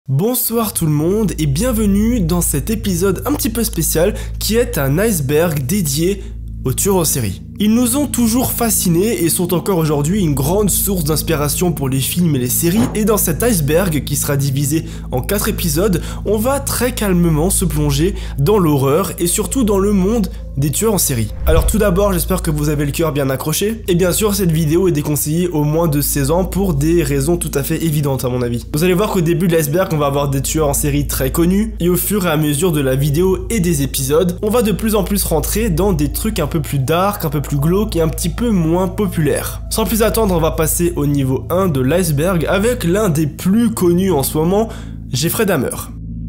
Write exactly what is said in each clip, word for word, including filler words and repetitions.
Bonsoir tout le monde et bienvenue dans cet épisode un petit peu spécial qui est un iceberg dédié aux tueurs en série. Ils nous ont toujours fascinés et sont encore aujourd'hui une grande source d'inspiration pour les films et les séries, et dans cet iceberg qui sera divisé en quatre épisodes, on va très calmement se plonger dans l'horreur et surtout dans le monde des tueurs en série. Alors tout d'abord, j'espère que vous avez le cœur bien accroché, et bien sûr cette vidéo est déconseillée aux moins de seize ans pour des raisons tout à fait évidentes à mon avis. Vous allez voir qu'au début de l'iceberg, on va avoir des tueurs en série très connus, et au fur et à mesure de la vidéo et des épisodes, on va de plus en plus rentrer dans des trucs un peu plus dark, un peu plus glauque et un petit peu moins populaire. Sans plus attendre, on va passer au niveau un de l'iceberg avec l'un des plus connus en ce moment, Jeffrey Dahmer.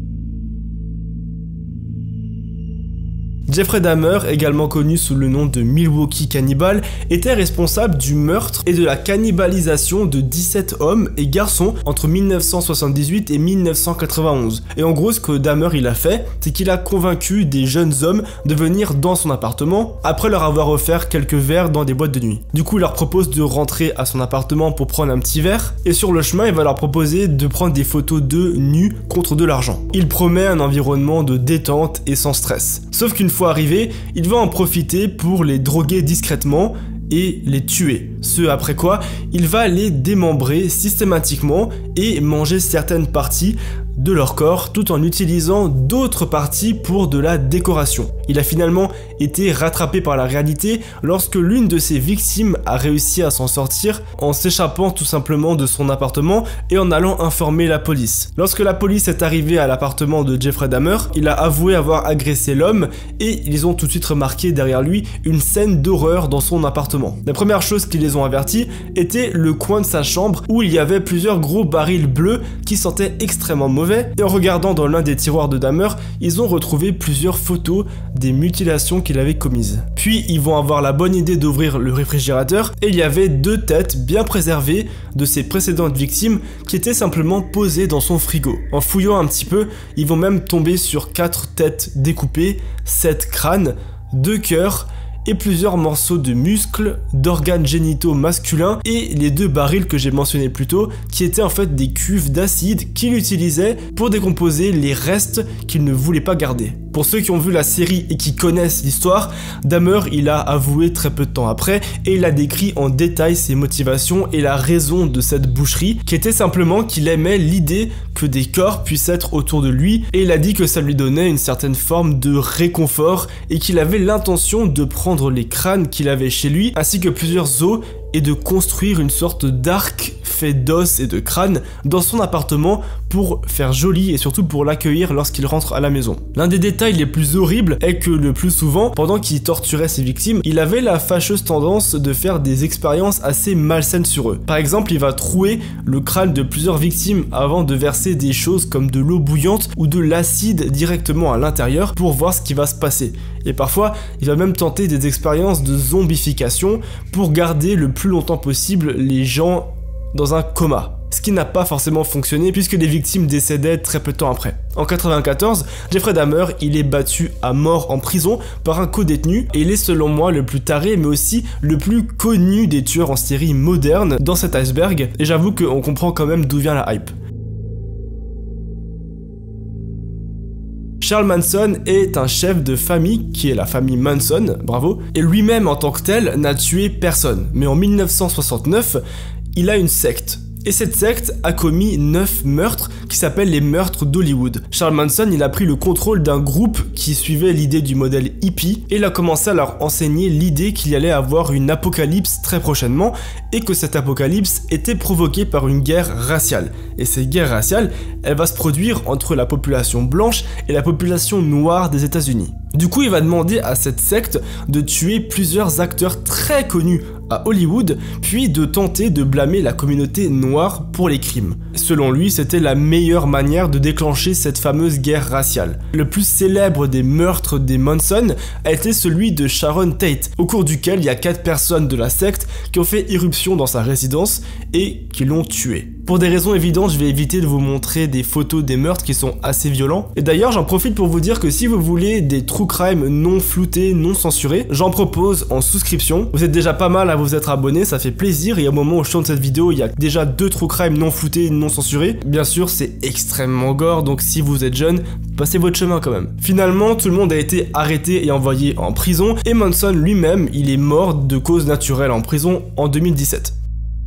Jeffrey Dahmer, également connu sous le nom de Milwaukee Cannibal, était responsable du meurtre et de la cannibalisation de dix-sept hommes et garçons entre mille neuf cent soixante-dix-huit et mille neuf cent quatre-vingt-onze. Et en gros, ce que Dahmer il a fait, c'est qu'il a convaincu des jeunes hommes de venir dans son appartement après leur avoir offert quelques verres dans des boîtes de nuit. Du coup, il leur propose de rentrer à son appartement pour prendre un petit verre, et sur le chemin, il va leur proposer de prendre des photos d'eux nus contre de l'argent. Il promet un environnement de détente et sans stress. Sauf qu'une fois arrivé, il va en profiter pour les droguer discrètement et les tuer. Ce après quoi, il va les démembrer systématiquement et manger certaines parties de leur corps tout en utilisant d'autres parties pour de la décoration. Il a finalement été rattrapé par la réalité lorsque l'une de ses victimes a réussi à s'en sortir en s'échappant tout simplement de son appartement et en allant informer la police. Lorsque la police est arrivée à l'appartement de Jeffrey Dahmer, il a avoué avoir agressé l'homme et ils ont tout de suite remarqué derrière lui une scène d'horreur dans son appartement. La première chose qui les ont avertis était le coin de sa chambre où il y avait plusieurs gros barils bleus qui sentaient extrêmement mauvais. Et en regardant dans l'un des tiroirs de Dahmer, ils ont retrouvé plusieurs photos des mutilations qu'il avait commises. Puis ils vont avoir la bonne idée d'ouvrir le réfrigérateur et il y avait deux têtes bien préservées de ses précédentes victimes qui étaient simplement posées dans son frigo. En fouillant un petit peu, ils vont même tomber sur quatre têtes découpées, sept crânes, deux cœurs et plusieurs morceaux de muscles, d'organes génitaux masculins et les deux barils que j'ai mentionnés plus tôt qui étaient en fait des cuves d'acide qu'il utilisait pour décomposer les restes qu'il ne voulait pas garder. Pour ceux qui ont vu la série et qui connaissent l'histoire, Dahmer il a avoué très peu de temps après et il a décrit en détail ses motivations et la raison de cette boucherie qui était simplement qu'il aimait l'idée que des corps puissent être autour de lui et il a dit que ça lui donnait une certaine forme de réconfort et qu'il avait l'intention de prendre les crânes qu'il avait chez lui ainsi que plusieurs os et de construire une sorte d'arc fait d'os et de crâne dans son appartement pour faire joli et surtout pour l'accueillir lorsqu'il rentre à la maison. L'un des détails les plus horribles est que le plus souvent, pendant qu'il torturait ses victimes, il avait la fâcheuse tendance de faire des expériences assez malsaines sur eux. Par exemple, il va trouer le crâne de plusieurs victimes avant de verser des choses comme de l'eau bouillante ou de l'acide directement à l'intérieur pour voir ce qui va se passer. Et parfois, il va même tenter des expériences de zombification pour garder le plus longtemps possible les gens dans un coma. Ce qui n'a pas forcément fonctionné puisque les victimes décédaient très peu de temps après. En quatre-vingt-quatorze, Jeffrey Dahmer, il est battu à mort en prison par un co-détenu et il est selon moi le plus taré mais aussi le plus connu des tueurs en série modernes dans cet iceberg et j'avoue qu'on comprend quand même d'où vient la hype. Charles Manson est un chef de famille qui est la famille Manson, bravo, et lui-même en tant que tel n'a tué personne. Mais en mille neuf cent soixante-neuf, il a une secte. Et cette secte a commis neuf meurtres qui s'appellent les meurtres d'Hollywood. Charles Manson, il a pris le contrôle d'un groupe qui suivait l'idée du modèle hippie et il a commencé à leur enseigner l'idée qu'il y allait avoir une apocalypse très prochainement et que cette apocalypse était provoquée par une guerre raciale. Et cette guerre raciale, elle va se produire entre la population blanche et la population noire des États-Unis. Du coup, il va demander à cette secte de tuer plusieurs acteurs très connus à Hollywood, puis de tenter de blâmer la communauté noire pour les crimes. Selon lui, c'était la meilleure manière de déclencher cette fameuse guerre raciale. Le plus célèbre des meurtres des Manson a été celui de Sharon Tate, au cours duquel il y a quatre personnes de la secte qui ont fait irruption dans sa résidence et qui l'ont tué. Pour des raisons évidentes, je vais éviter de vous montrer des photos des meurtres qui sont assez violents. Et d'ailleurs, j'en profite pour vous dire que si vous voulez des true crime non floutés, non censurés, j'en propose en souscription. Vous êtes déjà pas mal à vous être abonné, ça fait plaisir, et au moment où je tourne cette vidéo, il y a déjà deux true crime non floutés, non censurés. Bien sûr, c'est extrêmement gore, donc si vous êtes jeune, passez votre chemin quand même. Finalement, tout le monde a été arrêté et envoyé en prison, et Manson lui-même, il est mort de cause naturelle en prison en deux mille dix-sept.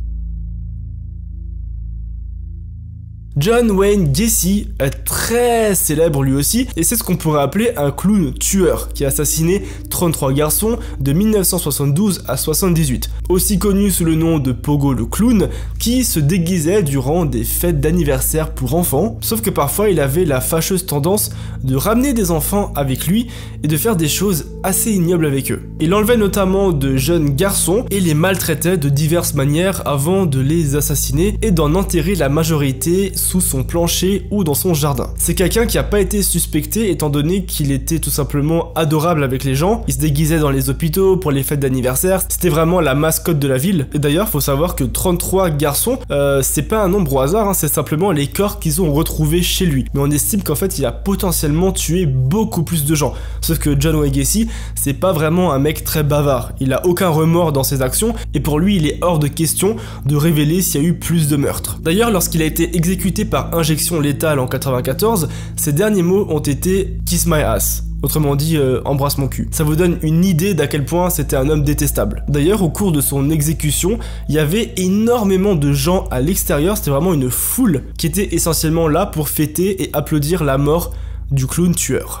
John Wayne Gacy est très célèbre lui aussi, et c'est ce qu'on pourrait appeler un clown tueur, qui a assassiné trente-trois garçons de mille neuf cent soixante-douze à soixante-dix-huit, aussi connu sous le nom de Pogo le clown, qui se déguisait durant des fêtes d'anniversaire pour enfants, sauf que parfois il avait la fâcheuse tendance de ramener des enfants avec lui et de faire des choses assez ignobles avec eux. Il enlevait notamment de jeunes garçons et les maltraitait de diverses manières avant de les assassiner et d'en enterrer la majorité sous son plancher ou dans son jardin. C'est quelqu'un qui a pas été suspecté étant donné qu'il était tout simplement adorable avec les gens, il se déguisait dans les hôpitaux pour les fêtes d'anniversaire, c'était vraiment la mascotte de la ville. Et d'ailleurs, faut savoir que trente-trois garçons, euh, c'est pas un nombre au hasard, hein, c'est simplement les corps qu'ils ont retrouvés chez lui. Mais on estime qu'en fait, il a potentiellement tué beaucoup plus de gens. Sauf que John Wayne Gacy, c'est pas vraiment un mec très bavard, il a aucun remords dans ses actions, et pour lui, il est hors de question de révéler s'il y a eu plus de meurtres. D'ailleurs, lorsqu'il a été exécuté par injection létale en quatre-vingt-quatorze, ses derniers mots ont été « kiss my ass ». Autrement dit, euh, embrasse mon cul. Ça vous donne une idée d'à quel point c'était un homme détestable. D'ailleurs, au cours de son exécution, il y avait énormément de gens à l'extérieur, c'était vraiment une foule qui était essentiellement là pour fêter et applaudir la mort du clown tueur.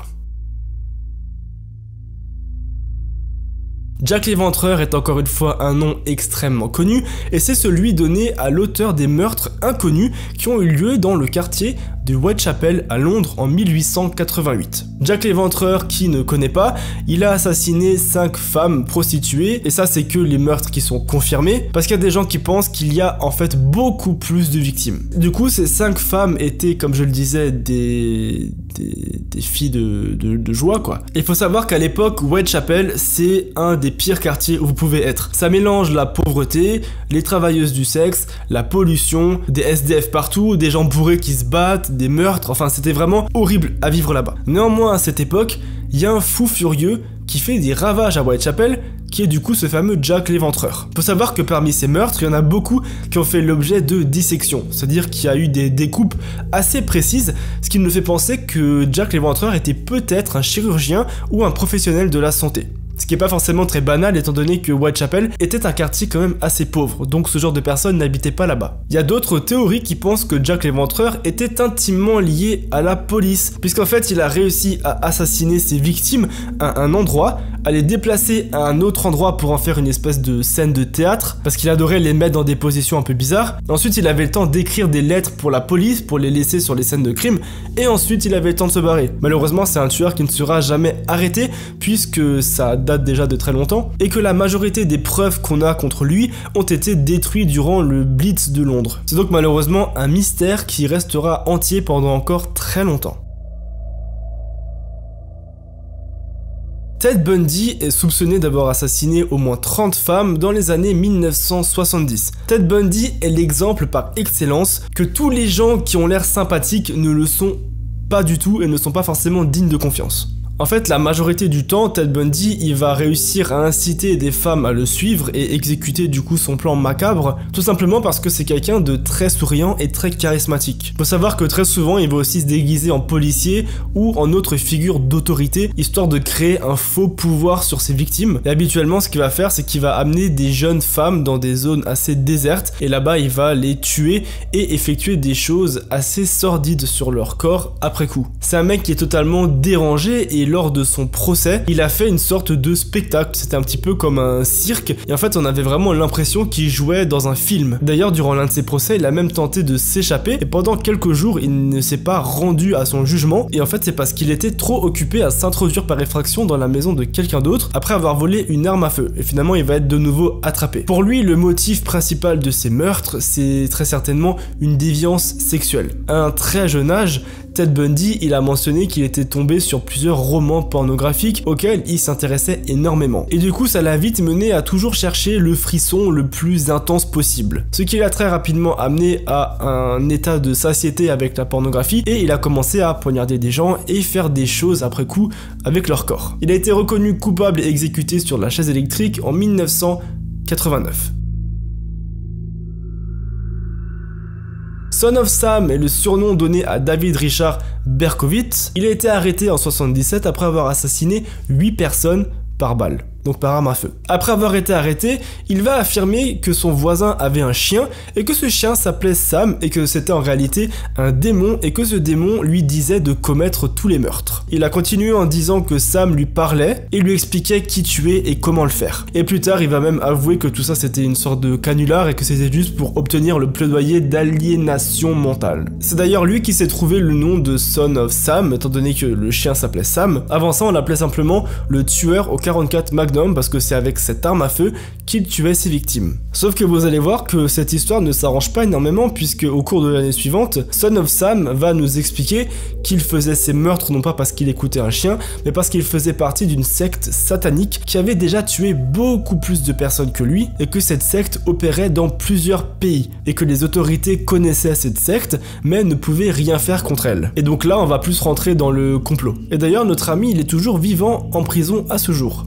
Jack l'Éventreur est encore une fois un nom extrêmement connu, et c'est celui donné à l'auteur des meurtres inconnus qui ont eu lieu dans le quartier de Whitechapel à Londres en mille huit cent quatre-vingt-huit. Jack l'Éventreur, qui ne connaît pas, il a assassiné cinq femmes prostituées, et ça c'est que les meurtres qui sont confirmés, parce qu'il y a des gens qui pensent qu'il y a en fait beaucoup plus de victimes. Du coup, ces cinq femmes étaient, comme je le disais, des, des, des filles de, de, de joie, quoi. Il faut savoir qu'à l'époque, Whitechapel, c'est un des pires quartiers où vous pouvez être. Ça mélange la pauvreté, les travailleuses du sexe, la pollution, des S D F partout, des gens bourrés qui se battent, des meurtres, enfin c'était vraiment horrible à vivre là-bas. Néanmoins, à cette époque, il y a un fou furieux qui fait des ravages à Whitechapel, qui est du coup ce fameux Jack l'Éventreur. Faut savoir que parmi ces meurtres, il y en a beaucoup qui ont fait l'objet de dissections, c'est-à-dire qu'il y a eu des découpes assez précises, ce qui nous fait penser que Jack l'Éventreur était peut-être un chirurgien ou un professionnel de la santé. Ce qui n'est pas forcément très banal étant donné que Whitechapel était un quartier quand même assez pauvre, donc ce genre de personnes n'habitaient pas là-bas. Il y a d'autres théories qui pensent que Jack l'Éventreur était intimement lié à la police, puisqu'en fait il a réussi à assassiner ses victimes à un endroit, à les déplacer à un autre endroit pour en faire une espèce de scène de théâtre, parce qu'il adorait les mettre dans des positions un peu bizarres. Ensuite il avait le temps d'écrire des lettres pour la police, pour les laisser sur les scènes de crime, et ensuite il avait le temps de se barrer. Malheureusement c'est un tueur qui ne sera jamais arrêté, puisque ça date déjà de très longtemps, et que la majorité des preuves qu'on a contre lui ont été détruites durant le Blitz de Londres. C'est donc malheureusement un mystère qui restera entier pendant encore très longtemps. Ted Bundy est soupçonné d'avoir assassiné au moins trente femmes dans les années mille neuf cent soixante-dix. Ted Bundy est l'exemple par excellence que tous les gens qui ont l'air sympathiques ne le sont pas du tout et ne sont pas forcément dignes de confiance. En fait, la majorité du temps, Ted Bundy, il va réussir à inciter des femmes à le suivre et exécuter du coup son plan macabre, tout simplement parce que c'est quelqu'un de très souriant et très charismatique. Faut savoir que très souvent, il va aussi se déguiser en policier ou en autre figure d'autorité, histoire de créer un faux pouvoir sur ses victimes. Et habituellement, ce qu'il va faire, c'est qu'il va amener des jeunes femmes dans des zones assez désertes, et là-bas, il va les tuer et effectuer des choses assez sordides sur leur corps après coup. C'est un mec qui est totalement dérangé, et lors de son procès, il a fait une sorte de spectacle, c'était un petit peu comme un cirque, et en fait on avait vraiment l'impression qu'il jouait dans un film. D'ailleurs, durant l'un de ses procès, il a même tenté de s'échapper, et pendant quelques jours, il ne s'est pas rendu à son jugement, et en fait c'est parce qu'il était trop occupé à s'introduire par effraction dans la maison de quelqu'un d'autre, après avoir volé une arme à feu, et finalement il va être de nouveau attrapé. Pour lui, le motif principal de ces meurtres, c'est très certainement une déviance sexuelle. À un très jeune âge, Ted Bundy, il a mentionné qu'il était tombé sur plusieurs romans pornographiques auxquels il s'intéressait énormément. Et du coup, ça l'a vite mené à toujours chercher le frisson le plus intense possible. Ce qui l'a très rapidement amené à un état de satiété avec la pornographie et il a commencé à poignarder des gens et faire des choses après coup avec leur corps. Il a été reconnu coupable et exécuté sur la chaise électrique en mille neuf cent quatre-vingt-neuf. Son of Sam est le surnom donné à David Richard Berkowitz. Il a été arrêté en soixante-dix-sept après avoir assassiné huit personnes par balle, donc par arme à feu. Après avoir été arrêté, il va affirmer que son voisin avait un chien et que ce chien s'appelait Sam et que c'était en réalité un démon et que ce démon lui disait de commettre tous les meurtres. Il a continué en disant que Sam lui parlait et lui expliquait qui tuer et comment le faire. Et plus tard, il va même avouer que tout ça c'était une sorte de canular et que c'était juste pour obtenir le plaidoyer d'aliénation mentale. C'est d'ailleurs lui qui s'est trouvé le nom de Son of Sam, étant donné que le chien s'appelait Sam. Avant ça, on l'appelait simplement le tueur au quarante-quatre Magnum parce que c'est avec cette arme à feu qu'il tuait ses victimes. Sauf que vous allez voir que cette histoire ne s'arrange pas énormément puisque au cours de l'année suivante, Son of Sam va nous expliquer qu'il faisait ses meurtres non pas parce qu'il écoutait un chien, mais parce qu'il faisait partie d'une secte satanique qui avait déjà tué beaucoup plus de personnes que lui et que cette secte opérait dans plusieurs pays et que les autorités connaissaient cette secte mais ne pouvaient rien faire contre elle. Et donc là, on va plus rentrer dans le complot. Et d'ailleurs, notre ami, il est toujours vivant en prison à ce jour.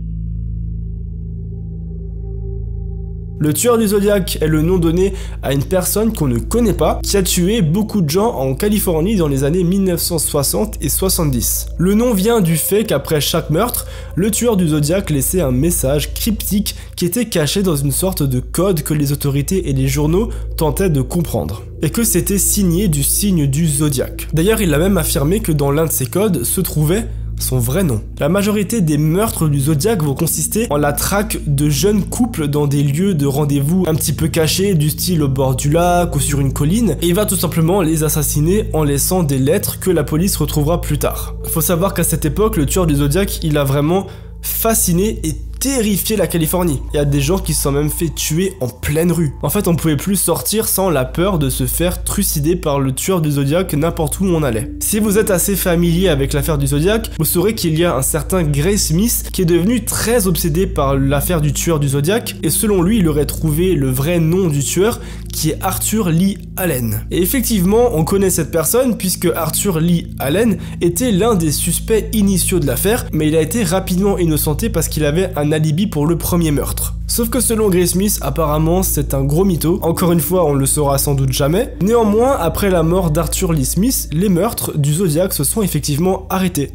Le tueur du Zodiac est le nom donné à une personne qu'on ne connaît pas, qui a tué beaucoup de gens en Californie dans les années mille neuf cent soixante et soixante-dix. Le nom vient du fait qu'après chaque meurtre, le tueur du Zodiac laissait un message cryptique qui était caché dans une sorte de code que les autorités et les journaux tentaient de comprendre. Et que c'était signé du signe du Zodiac. D'ailleurs, il a même affirmé que dans l'un de ces codes se trouvait son vrai nom. La majorité des meurtres du Zodiac vont consister en la traque de jeunes couples dans des lieux de rendez-vous un petit peu cachés, du style au bord du lac ou sur une colline, et il va tout simplement les assassiner en laissant des lettres que la police retrouvera plus tard. Faut savoir qu'à cette époque, le tueur du Zodiac, il a vraiment fasciné et terrifié la Californie. Il y a des gens qui se sont même fait tuer en pleine rue. En fait, on pouvait plus sortir sans la peur de se faire trucider par le tueur du Zodiac n'importe où on allait. Si vous êtes assez familier avec l'affaire du Zodiac, vous saurez qu'il y a un certain Gray Smith qui est devenu très obsédé par l'affaire du tueur du Zodiac et selon lui, il aurait trouvé le vrai nom du tueur qui est Arthur Lee Allen. Et effectivement, on connaît cette personne puisque Arthur Lee Allen était l'un des suspects initiaux de l'affaire, mais il a été rapidement innocenté parce qu'il avait un alibi pour le premier meurtre. Sauf que selon Gray Smith, apparemment c'est un gros mytho, encore une fois on le saura sans doute jamais. Néanmoins, après la mort d'Arthur Lee Smith, les meurtres du Zodiac se sont effectivement arrêtés.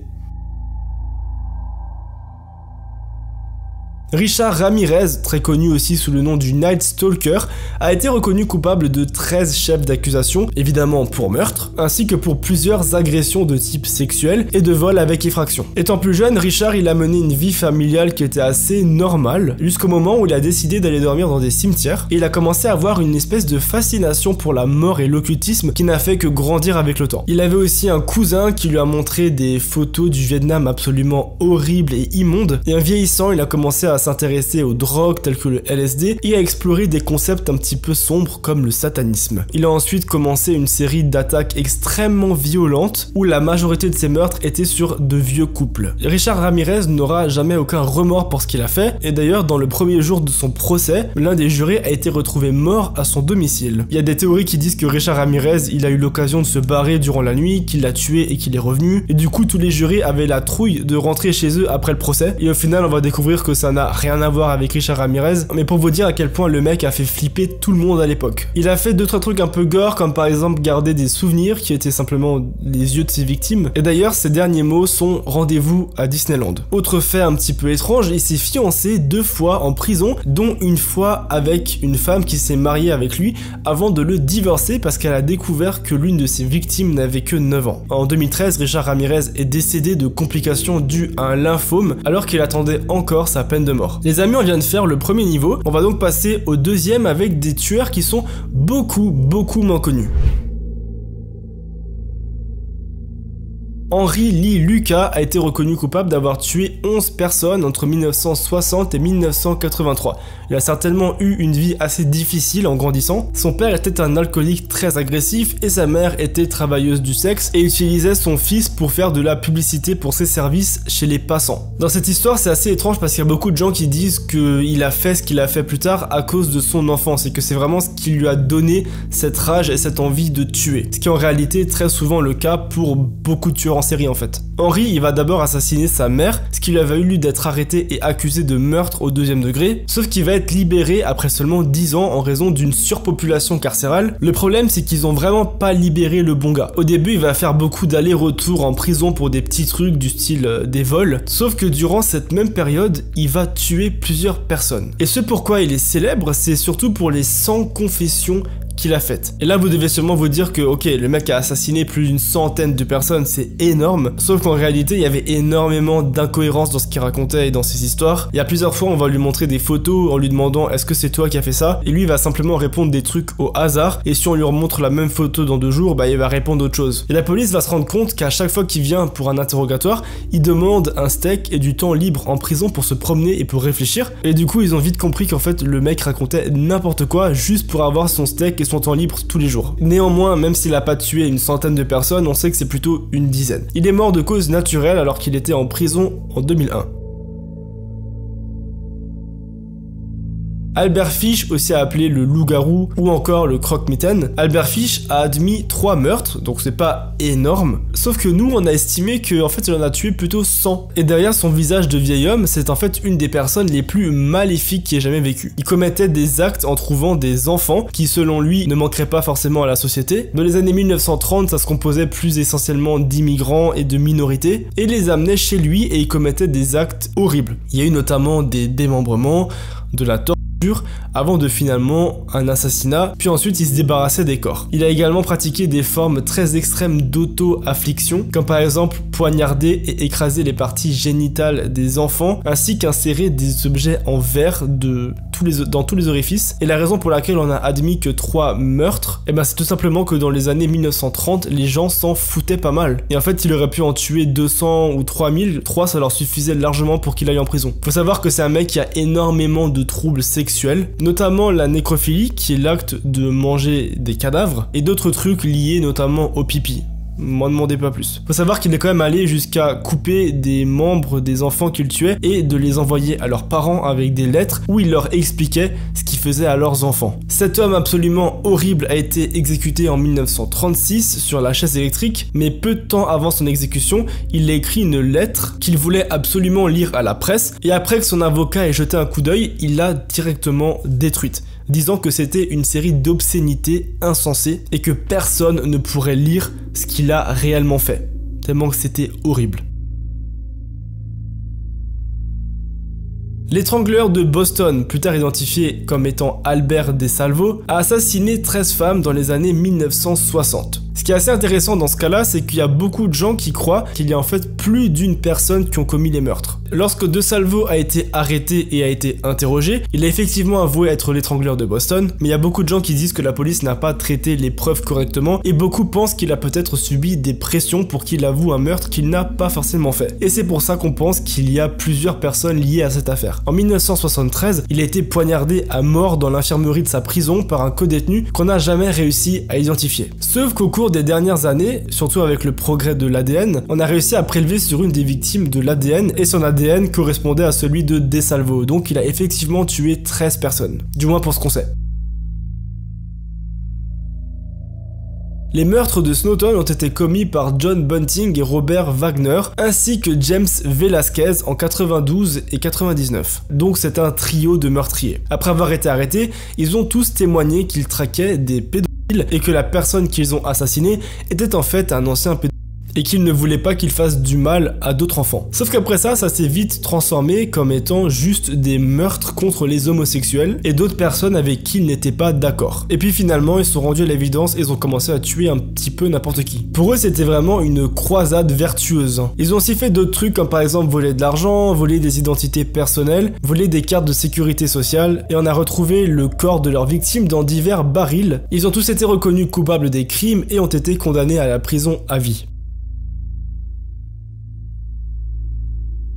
Richard Ramirez, très connu aussi sous le nom du Night Stalker, a été reconnu coupable de treize chefs d'accusation, évidemment pour meurtre, ainsi que pour plusieurs agressions de type sexuel et de vol avec effraction. Étant plus jeune, Richard il a mené une vie familiale qui était assez normale, jusqu'au moment où il a décidé d'aller dormir dans des cimetières, et il a commencé à avoir une espèce de fascination pour la mort et l'occultisme qui n'a fait que grandir avec le temps. Il avait aussi un cousin qui lui a montré des photos du Vietnam absolument horribles et immondes, et en vieillissant, il a commencé à s'intéresser aux drogues telles que le L S D et à explorer des concepts un petit peu sombres comme le satanisme. Il a ensuite commencé une série d'attaques extrêmement violentes où la majorité de ses meurtres étaient sur de vieux couples. Richard Ramirez n'aura jamais aucun remords pour ce qu'il a fait et d'ailleurs dans le premier jour de son procès, l'un des jurés a été retrouvé mort à son domicile. Il y a des théories qui disent que Richard Ramirez il a eu l'occasion de se barrer durant la nuit, qu'il l'a tué et qu'il est revenu et du coup tous les jurés avaient la trouille de rentrer chez eux après le procès et au final on va découvrir que ça n'a rien à voir avec Richard Ramirez, mais pour vous dire à quel point le mec a fait flipper tout le monde à l'époque. Il a fait deux trois trucs un peu gore, comme par exemple garder des souvenirs qui étaient simplement les yeux de ses victimes, et d'ailleurs ses derniers mots sont « rendez-vous à Disneyland ». Autre fait un petit peu étrange, il s'est fiancé deux fois en prison, dont une fois avec une femme qui s'est mariée avec lui avant de le divorcer parce qu'elle a découvert que l'une de ses victimes n'avait que neuf ans. En deux mille treize, Richard Ramirez est décédé de complications dues à un lymphome alors qu'il attendait encore sa peine de mort. Les amis, on vient de faire le premier niveau, on va donc passer au deuxième avec des tueurs qui sont beaucoup, beaucoup moins connus. Henry Lee Lucas a été reconnu coupable d'avoir tué onze personnes entre mille neuf cent soixante et mille neuf cent quatre-vingt-trois. Il a certainement eu une vie assez difficile en grandissant. Son père était un alcoolique très agressif et sa mère était travailleuse du sexe et utilisait son fils pour faire de la publicité pour ses services chez les passants. Dans cette histoire, c'est assez étrange parce qu'il y a beaucoup de gens qui disent qu'il a fait ce qu'il a fait plus tard à cause de son enfance et que c'est vraiment ce qui lui a donné cette rage et cette envie de tuer. Ce qui est en réalité très souvent le cas pour beaucoup de tueurs en série en fait. Henry, il va d'abord assassiner sa mère, ce qui lui a valu d'être arrêté et accusé de meurtre au deuxième degré, sauf qu'il va être libéré après seulement dix ans en raison d'une surpopulation carcérale. Le problème, c'est qu'ils ont vraiment pas libéré le bon gars. Au début, il va faire beaucoup d'allers-retours en prison pour des petits trucs du style euh, des vols, sauf que durant cette même période, il va tuer plusieurs personnes. Et ce pourquoi il est célèbre, c'est surtout pour les cent confessions qu'il a fait. Et là vous devez sûrement vous dire que ok, le mec a assassiné plus d'une centaine de personnes, c'est énorme, sauf qu'en réalité il y avait énormément d'incohérences dans ce qu'il racontait et dans ses histoires. Il y a plusieurs fois on va lui montrer des photos en lui demandant est-ce que c'est toi qui as fait ça, et lui il va simplement répondre des trucs au hasard, et si on lui remontre la même photo dans deux jours, bah il va répondre autre chose. Et la police va se rendre compte qu'à chaque fois qu'il vient pour un interrogatoire, il demande un steak et du temps libre en prison pour se promener et pour réfléchir, et du coup ils ont vite compris qu'en fait le mec racontait n'importe quoi juste pour avoir son steak et son temps libre tous les jours. Néanmoins, même s'il a pas tué une centaine de personnes, on sait que c'est plutôt une dizaine. Il est mort de cause naturelle alors qu'il était en prison en deux mille un. Albert Fish, aussi appelé le loup-garou ou encore le croque-mitaine, Albert Fish a admis trois meurtres, donc c'est pas énorme, sauf que nous on a estimé qu'en fait il en a tué plutôt cent. Et derrière son visage de vieil homme, c'est en fait une des personnes les plus maléfiques qui ait jamais vécu. Il commettait des actes en trouvant des enfants qui selon lui ne manqueraient pas forcément à la société. Dans les années mille neuf cent trente, ça se composait plus essentiellement d'immigrants et de minorités, et les amenait chez lui et il commettait des actes horribles. Il y a eu notamment des démembrements, de la torture, avant de finalement un assassinat, puis ensuite il se débarrassait des corps. Il a également pratiqué des formes très extrêmes d'auto-affliction, comme par exemple poignarder et écraser les parties génitales des enfants, ainsi qu'insérer des objets en verre de tous les, dans tous les orifices. Et la raison pour laquelle on a admis que trois meurtres, eh ben c'est tout simplement que dans les années mille neuf cent trente, les gens s'en foutaient pas mal. Et en fait, il aurait pu en tuer deux cents ou trois mille, trois ça leur suffisait largement pour qu'il aille en prison. Faut savoir que c'est un mec qui a énormément de troubles sexuels, notamment la nécrophilie, qui est l'acte de manger des cadavres, et d'autres trucs liés notamment au pipi. M'en demandez pas plus. Faut savoir qu'il est quand même allé jusqu'à couper des membres des enfants qu'il tuait et de les envoyer à leurs parents avec des lettres où il leur expliquait ce qu'il faisait à leurs enfants. Cet homme absolument horrible a été exécuté en mille neuf cent trente-six sur la chaise électrique, mais peu de temps avant son exécution, il a écrit une lettre qu'il voulait absolument lire à la presse, et après que son avocat ait jeté un coup d'œil, il l'a directement détruite, disant que c'était une série d'obscénités insensées et que personne ne pourrait lire ce qu'il a réellement fait, tellement que c'était horrible. L'étrangleur de Boston, plus tard identifié comme étant Albert DeSalvo, a assassiné treize femmes dans les années mille neuf cent soixante. Ce qui est assez intéressant dans ce cas-là, c'est qu'il y a beaucoup de gens qui croient qu'il y a en fait plus d'une personne qui ont commis les meurtres. Lorsque DeSalvo a été arrêté et a été interrogé, il a effectivement avoué être l'étrangleur de Boston, mais il y a beaucoup de gens qui disent que la police n'a pas traité les preuves correctement et beaucoup pensent qu'il a peut-être subi des pressions pour qu'il avoue un meurtre qu'il n'a pas forcément fait. Et c'est pour ça qu'on pense qu'il y a plusieurs personnes liées à cette affaire. En mille neuf cent soixante-treize, il a été poignardé à mort dans l'infirmerie de sa prison par un codétenu qu'on n'a jamais réussi à identifier. Sauf qu'au cours des dernières années, surtout avec le progrès de l'A D N, on a réussi à prélever sur une des victimes de l'A D N et son A D N correspondait à celui de DeSalvo, donc il a effectivement tué treize personnes, du moins pour ce qu'on sait. Les meurtres de Snowton ont été commis par John Bunting et Robert Wagner, ainsi que James Velasquez en quatre-vingt-douze et quatre-vingt-dix-neuf. Donc c'est un trio de meurtriers. Après avoir été arrêtés, ils ont tous témoigné qu'ils traquaient des pédophiles et que la personne qu'ils ont assassinée était en fait un ancien pédophile et qu'ils ne voulaient pas qu'ils fassent du mal à d'autres enfants. Sauf qu'après ça, ça s'est vite transformé comme étant juste des meurtres contre les homosexuels et d'autres personnes avec qui ils n'étaient pas d'accord. Et puis finalement, ils se sont rendus à l'évidence et ils ont commencé à tuer un petit peu n'importe qui. Pour eux, c'était vraiment une croisade vertueuse. Ils ont aussi fait d'autres trucs comme par exemple voler de l'argent, voler des identités personnelles, voler des cartes de sécurité sociale, et on a retrouvé le corps de leurs victimes dans divers barils. Ils ont tous été reconnus coupables des crimes et ont été condamnés à la prison à vie.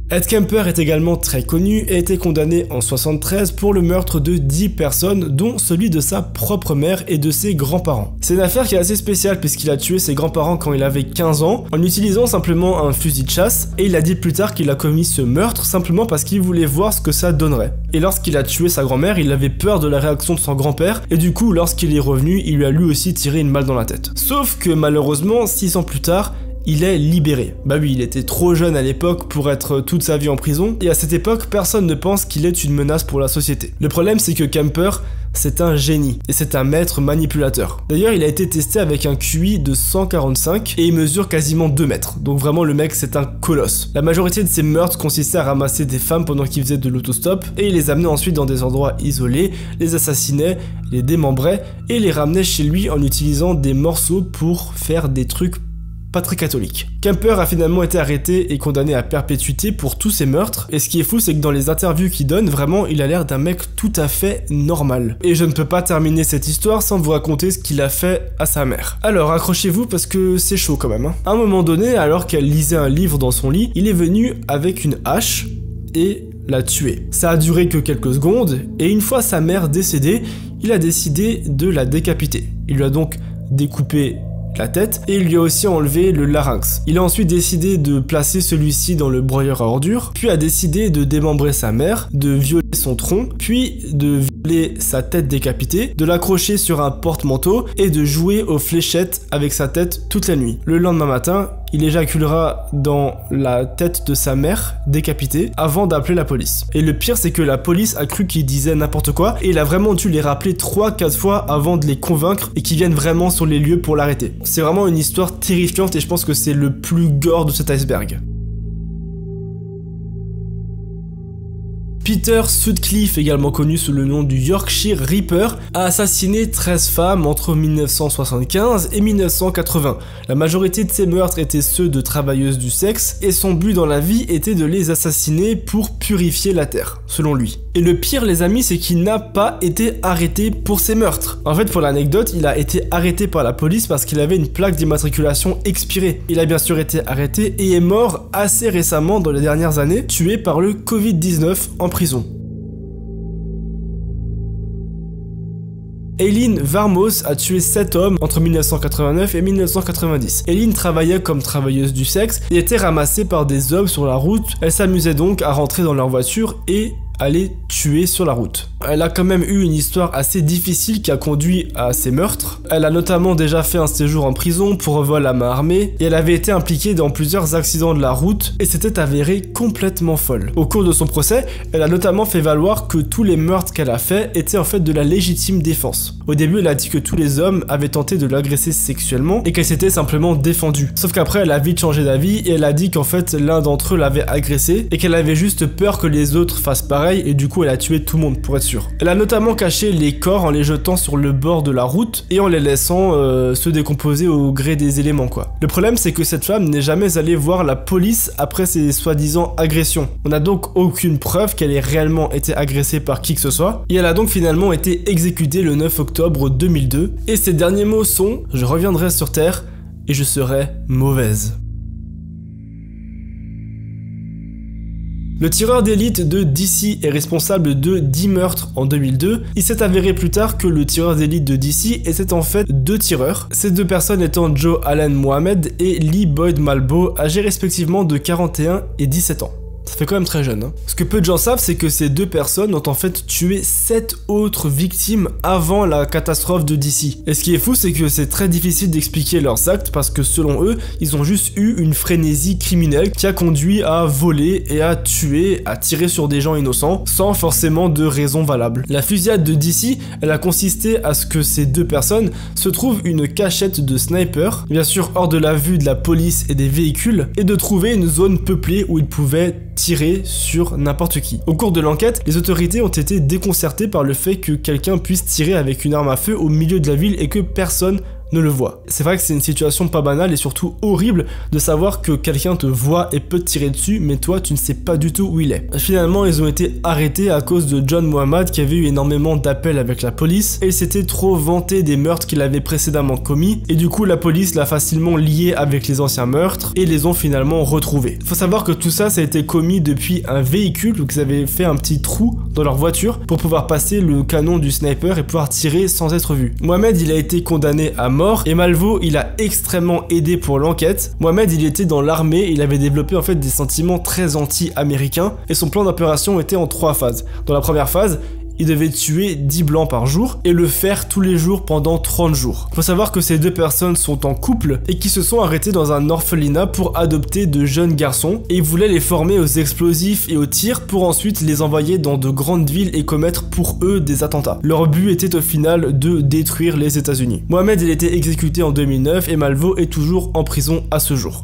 Ed Kemper est également très connu et a été condamné en soixante-treize pour le meurtre de dix personnes, dont celui de sa propre mère et de ses grands-parents. C'est une affaire qui est assez spéciale puisqu'il a tué ses grands-parents quand il avait quinze ans en utilisant simplement un fusil de chasse, et il a dit plus tard qu'il a commis ce meurtre simplement parce qu'il voulait voir ce que ça donnerait. Et lorsqu'il a tué sa grand-mère, il avait peur de la réaction de son grand-père et du coup lorsqu'il est revenu, il lui a lui aussi tiré une balle dans la tête. Sauf que malheureusement, six ans plus tard, il est libéré. Bah oui, il était trop jeune à l'époque pour être toute sa vie en prison, et à cette époque, personne ne pense qu'il est une menace pour la société. Le problème, c'est que Kemper, c'est un génie, et c'est un maître manipulateur. D'ailleurs, il a été testé avec un Q I de cent quarante-cinq, et il mesure quasiment deux mètres, donc vraiment le mec c'est un colosse. La majorité de ses meurtres consistaient à ramasser des femmes pendant qu'il faisait de l'autostop, et il les amenait ensuite dans des endroits isolés, les assassinait, les démembrait, et les ramenait chez lui en utilisant des morceaux pour faire des trucs pas très catholique. Kemper a finalement été arrêté et condamné à perpétuité pour tous ses meurtres, et ce qui est fou c'est que dans les interviews qu'il donne, vraiment il a l'air d'un mec tout à fait normal. Et je ne peux pas terminer cette histoire sans vous raconter ce qu'il a fait à sa mère. Alors accrochez-vous parce que c'est chaud quand même. Hein. À un moment donné, alors qu'elle lisait un livre dans son lit, il est venu avec une hache et l'a tuée. Ça a duré que quelques secondes, et une fois sa mère décédée, il a décidé de la décapiter. Il lui a donc découpé la tête et il lui a aussi enlevé le larynx. Il a ensuite décidé de placer celui-ci dans le broyeur à ordures, puis a décidé de démembrer sa mère, de violer son tronc, puis de violer sa tête décapitée, de l'accrocher sur un porte-manteau et de jouer aux fléchettes avec sa tête toute la nuit. Le lendemain matin, il éjaculera dans la tête de sa mère décapitée avant d'appeler la police. Et le pire c'est que la police a cru qu'il disait n'importe quoi et il a vraiment dû les rappeler trois quatre fois avant de les convaincre et qu'ils viennent vraiment sur les lieux pour l'arrêter. C'est vraiment une histoire terrifiante et je pense que c'est le plus gore de cet iceberg. Peter Sutcliffe, également connu sous le nom du Yorkshire Ripper, a assassiné treize femmes entre mille neuf cent soixante-quinze et mille neuf cent quatre-vingts. La majorité de ces meurtres étaient ceux de travailleuses du sexe, et son but dans la vie était de les assassiner pour purifier la terre, selon lui. Et le pire les amis, c'est qu'il n'a pas été arrêté pour ces meurtres. En fait, pour l'anecdote, il a été arrêté par la police parce qu'il avait une plaque d'immatriculation expirée. Il a bien sûr été arrêté et est mort assez récemment dans les dernières années, tué par le covid dix-neuf en prison. Eileen Varmos a tué sept hommes entre mille neuf cent quatre-vingt-neuf et mille neuf cent quatre-vingt-dix. Eileen travaillait comme travailleuse du sexe et était ramassée par des hommes sur la route. Elle s'amusait donc à rentrer dans leur voiture et à les tuer sur la route. Elle a quand même eu une histoire assez difficile qui a conduit à ces meurtres. Elle a notamment déjà fait un séjour en prison pour vol à main armée et elle avait été impliquée dans plusieurs accidents de la route et s'était avérée complètement folle. Au cours de son procès, elle a notamment fait valoir que tous les meurtres qu'elle a fait étaient en fait de la légitime défense. Au début, elle a dit que tous les hommes avaient tenté de l'agresser sexuellement et qu'elle s'était simplement défendue. Sauf qu'après, elle a vite changé d'avis et elle a dit qu'en fait l'un d'entre eux l'avait agressée et qu'elle avait juste peur que les autres fassent pareil et du coup elle a tué tout le monde pour être sûr. Elle a notamment caché les corps en les jetant sur le bord de la route et en les laissant euh, se décomposer au gré des éléments quoi. Le problème c'est que cette femme n'est jamais allée voir la police après ses soi-disant agressions. On n'a donc aucune preuve qu'elle ait réellement été agressée par qui que ce soit et elle a donc finalement été exécutée le neuf octobre deux mille deux et ses derniers mots sont « Je reviendrai sur Terre et je serai mauvaise ». Le tireur d'élite de D C est responsable de dix meurtres en deux mille deux. Il s'est avéré plus tard que le tireur d'élite de D C était en fait deux tireurs. Ces deux personnes étant Joe Allen Mohammed et Lee Boyd Malbo, âgés respectivement de quarante et un et dix-sept ans. Ça fait quand même très jeune. Hein. Ce que peu de gens savent, c'est que ces deux personnes ont en fait tué sept autres victimes avant la catastrophe de D C. Et ce qui est fou, c'est que c'est très difficile d'expliquer leurs actes parce que selon eux, ils ont juste eu une frénésie criminelle qui a conduit à voler et à tuer, à tirer sur des gens innocents sans forcément de raison valable. La fusillade de D C, elle a consisté à ce que ces deux personnes se trouvent une cachette de sniper, bien sûr hors de la vue de la police et des véhicules, et de trouver une zone peuplée où ils pouvaient tirer sur n'importe qui. Au cours de l'enquête, les autorités ont été déconcertées par le fait que quelqu'un puisse tirer avec une arme à feu au milieu de la ville et que personne ne le voit. C'est vrai que c'est une situation pas banale et surtout horrible de savoir que quelqu'un te voit et peut te tirer dessus, mais toi tu ne sais pas du tout où il est. Finalement ils ont été arrêtés à cause de John Muhammad qui avait eu énormément d'appels avec la police et il s'était trop vanté des meurtres qu'il avait précédemment commis et du coup la police l'a facilement lié avec les anciens meurtres et les ont finalement retrouvés. Faut savoir que tout ça ça a été commis depuis un véhicule où ils avaient fait un petit trou dans leur voiture pour pouvoir passer le canon du sniper et pouvoir tirer sans être vu. Mohamed il a été condamné à mort et Malvo il a extrêmement aidé pour l'enquête. Mohamed il était dans l'armée, il avait développé en fait des sentiments très anti-américains et son plan d'opération était en trois phases. Dans la première phase, il devait tuer dix blancs par jour et le faire tous les jours pendant trente jours. Faut savoir que ces deux personnes sont en couple et qui se sont arrêtés dans un orphelinat pour adopter de jeunes garçons et ils voulaient les former aux explosifs et aux tirs pour ensuite les envoyer dans de grandes villes et commettre pour eux des attentats. Leur but était au final de détruire les États-Unis. Mohamed il a été exécuté en deux mille neuf et Malvo est toujours en prison à ce jour.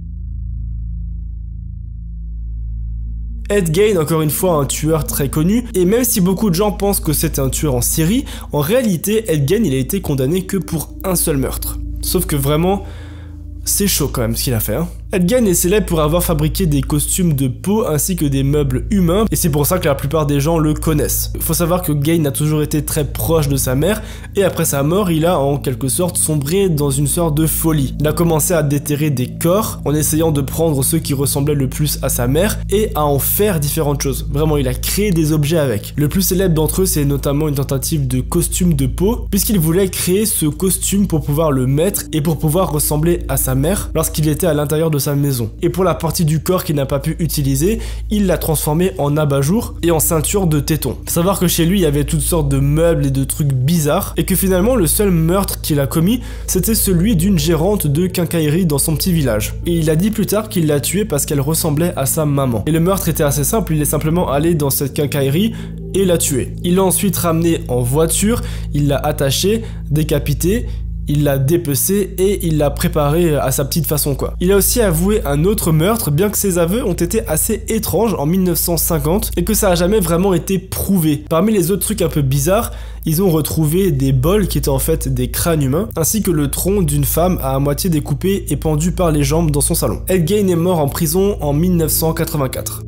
Ed Gein, encore une fois un tueur très connu, et même si beaucoup de gens pensent que c'est un tueur en série, en réalité Ed Gein il a été condamné que pour un seul meurtre. Sauf que vraiment, c'est chaud quand même ce qu'il a fait, hein. Ed Gein est célèbre pour avoir fabriqué des costumes de peau ainsi que des meubles humains et c'est pour ça que la plupart des gens le connaissent. Faut savoir que Gein a toujours été très proche de sa mère et après sa mort il a en quelque sorte sombré dans une sorte de folie. Il a commencé à déterrer des corps en essayant de prendre ceux qui ressemblaient le plus à sa mère et à en faire différentes choses. Vraiment il a créé des objets avec. Le plus célèbre d'entre eux c'est notamment une tentative de costume de peau puisqu'il voulait créer ce costume pour pouvoir le mettre et pour pouvoir ressembler à sa mère lorsqu'il était à l'intérieur de sa maison. Et pour la partie du corps qu'il n'a pas pu utiliser, il l'a transformé en abat-jour et en ceinture de téton. Faut savoir que chez lui, il y avait toutes sortes de meubles et de trucs bizarres et que finalement, le seul meurtre qu'il a commis, c'était celui d'une gérante de quincaillerie dans son petit village. Et il a dit plus tard qu'il l'a tuée parce qu'elle ressemblait à sa maman. Et le meurtre était assez simple, il est simplement allé dans cette quincaillerie et l'a tuée. Il l'a ensuite ramenée en voiture, il l'a attachée, décapitée, il l'a dépecé et il l'a préparé à sa petite façon quoi. Il a aussi avoué un autre meurtre, bien que ses aveux ont été assez étranges en mille neuf cent cinquante et que ça a jamais vraiment été prouvé. Parmi les autres trucs un peu bizarres, ils ont retrouvé des bols qui étaient en fait des crânes humains, ainsi que le tronc d'une femme à moitié découpé et pendu par les jambes dans son salon. Ed Gein est mort en prison en mille neuf cent quatre-vingt-quatre.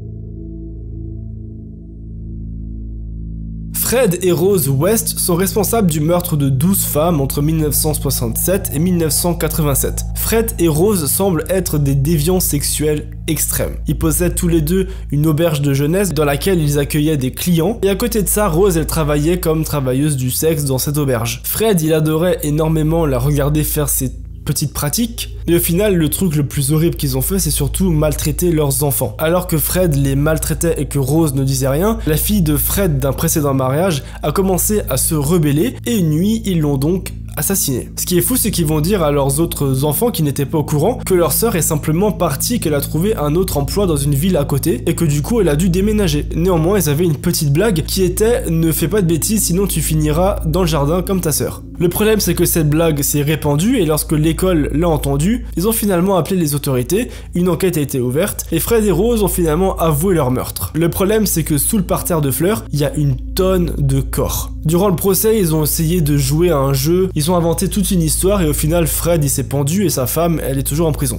Fred et Rose West sont responsables du meurtre de douze femmes entre mille neuf cent soixante-sept et mille neuf cent quatre-vingt-sept. Fred et Rose semblent être des déviants sexuels extrêmes. Ils possèdent tous les deux une auberge de jeunesse dans laquelle ils accueillaient des clients et à côté de ça, Rose elle travaillait comme travailleuse du sexe dans cette auberge. Fred il adorait énormément la regarder faire ses petites pratiques, mais au final le truc le plus horrible qu'ils ont fait c'est surtout maltraiter leurs enfants. Alors que Fred les maltraitait et que Rose ne disait rien, la fille de Fred d'un précédent mariage a commencé à se rebeller et une nuit ils l'ont donc assassiné. Ce qui est fou, c'est qu'ils vont dire à leurs autres enfants qui n'étaient pas au courant que leur sœur est simplement partie, qu'elle a trouvé un autre emploi dans une ville à côté et que du coup elle a dû déménager. Néanmoins, ils avaient une petite blague qui était « Ne fais pas de bêtises sinon tu finiras dans le jardin comme ta sœur ». Le problème, c'est que cette blague s'est répandue et lorsque l'école l'a entendue, ils ont finalement appelé les autorités, une enquête a été ouverte et Fred et Rose ont finalement avoué leur meurtre. Le problème, c'est que sous le parterre de fleurs, il y a une tonne de corps. Durant le procès, ils ont essayé de jouer à un jeu, ils ont inventé toute une histoire et au final, Fred il s'est pendu et sa femme, elle est toujours en prison.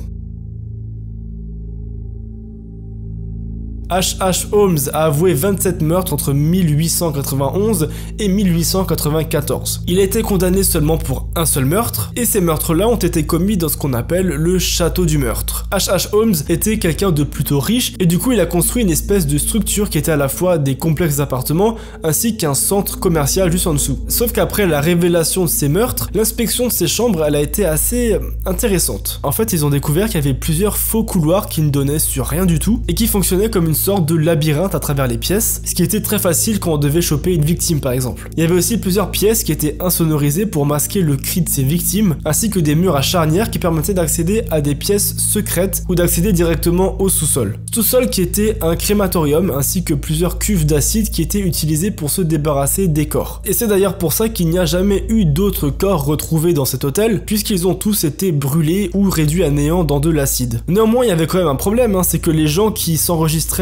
H H Holmes a avoué vingt-sept meurtres entre mille huit cent quatre-vingt-onze et mille huit cent quatre-vingt-quatorze. Il a été condamné seulement pour un seul meurtre, et ces meurtres-là ont été commis dans ce qu'on appelle le château du meurtre. H H Holmes était quelqu'un de plutôt riche, et du coup il a construit une espèce de structure qui était à la fois des complexes d'appartements, ainsi qu'un centre commercial juste en dessous. Sauf qu'après la révélation de ces meurtres, l'inspection de ces chambres, elle a été assez intéressante. En fait, ils ont découvert qu'il y avait plusieurs faux couloirs qui ne donnaient sur rien du tout, et qui fonctionnaient comme une sorte de labyrinthe à travers les pièces, ce qui était très facile quand on devait choper une victime par exemple. Il y avait aussi plusieurs pièces qui étaient insonorisées pour masquer le cri de ces victimes, ainsi que des murs à charnières qui permettaient d'accéder à des pièces secrètes ou d'accéder directement au sous-sol. Sous-sol qui était un crématorium ainsi que plusieurs cuves d'acide qui étaient utilisées pour se débarrasser des corps. Et c'est d'ailleurs pour ça qu'il n'y a jamais eu d'autres corps retrouvés dans cet hôtel, puisqu'ils ont tous été brûlés ou réduits à néant dans de l'acide. Néanmoins, il y avait quand même un problème, hein, c'est que les gens qui s'enregistraient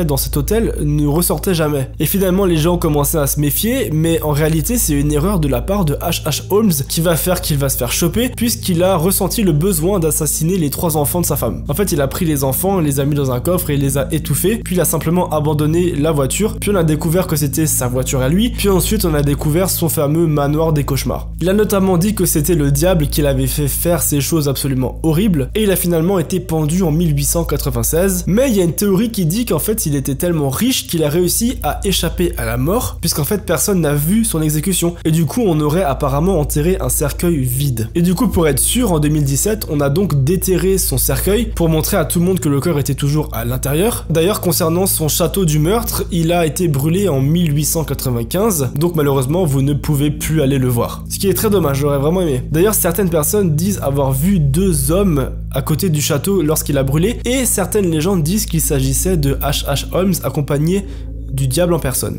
rentrait dans cet hôtel ne ressortait jamais. Et finalement les gens commençaient à se méfier, mais en réalité c'est une erreur de la part de H H Holmes qui va faire qu'il va se faire choper puisqu'il a ressenti le besoin d'assassiner les trois enfants de sa femme. En fait il a pris les enfants, les a mis dans un coffre et il les a étouffés, puis il a simplement abandonné la voiture, puis on a découvert que c'était sa voiture à lui, puis ensuite on a découvert son fameux manoir des cauchemars. Il a notamment dit que c'était le diable qui l'avait fait faire ces choses absolument horribles, et il a finalement été pendu en mille huit cent quatre-vingt-seize, mais il y a une théorie qui dit qu'en fait il était tellement riche qu'il a réussi à échapper à la mort, puisqu'en fait personne n'a vu son exécution, et du coup on aurait apparemment enterré un cercueil vide. Et du coup pour être sûr, en deux mille dix-sept, on a donc déterré son cercueil pour montrer à tout le monde que le corps était toujours à l'intérieur. D'ailleurs concernant son château du meurtre, il a été brûlé en mille huit cent quatre-vingt-quinze, donc malheureusement vous ne pouvez plus aller le voir. Ce qui est très dommage, j'aurais vraiment aimé. D'ailleurs certaines personnes disent avoir vu deux hommes à côté du château lorsqu'il a brûlé, et certaines légendes disent qu'il s'agissait de H H Holmes accompagné du diable en personne.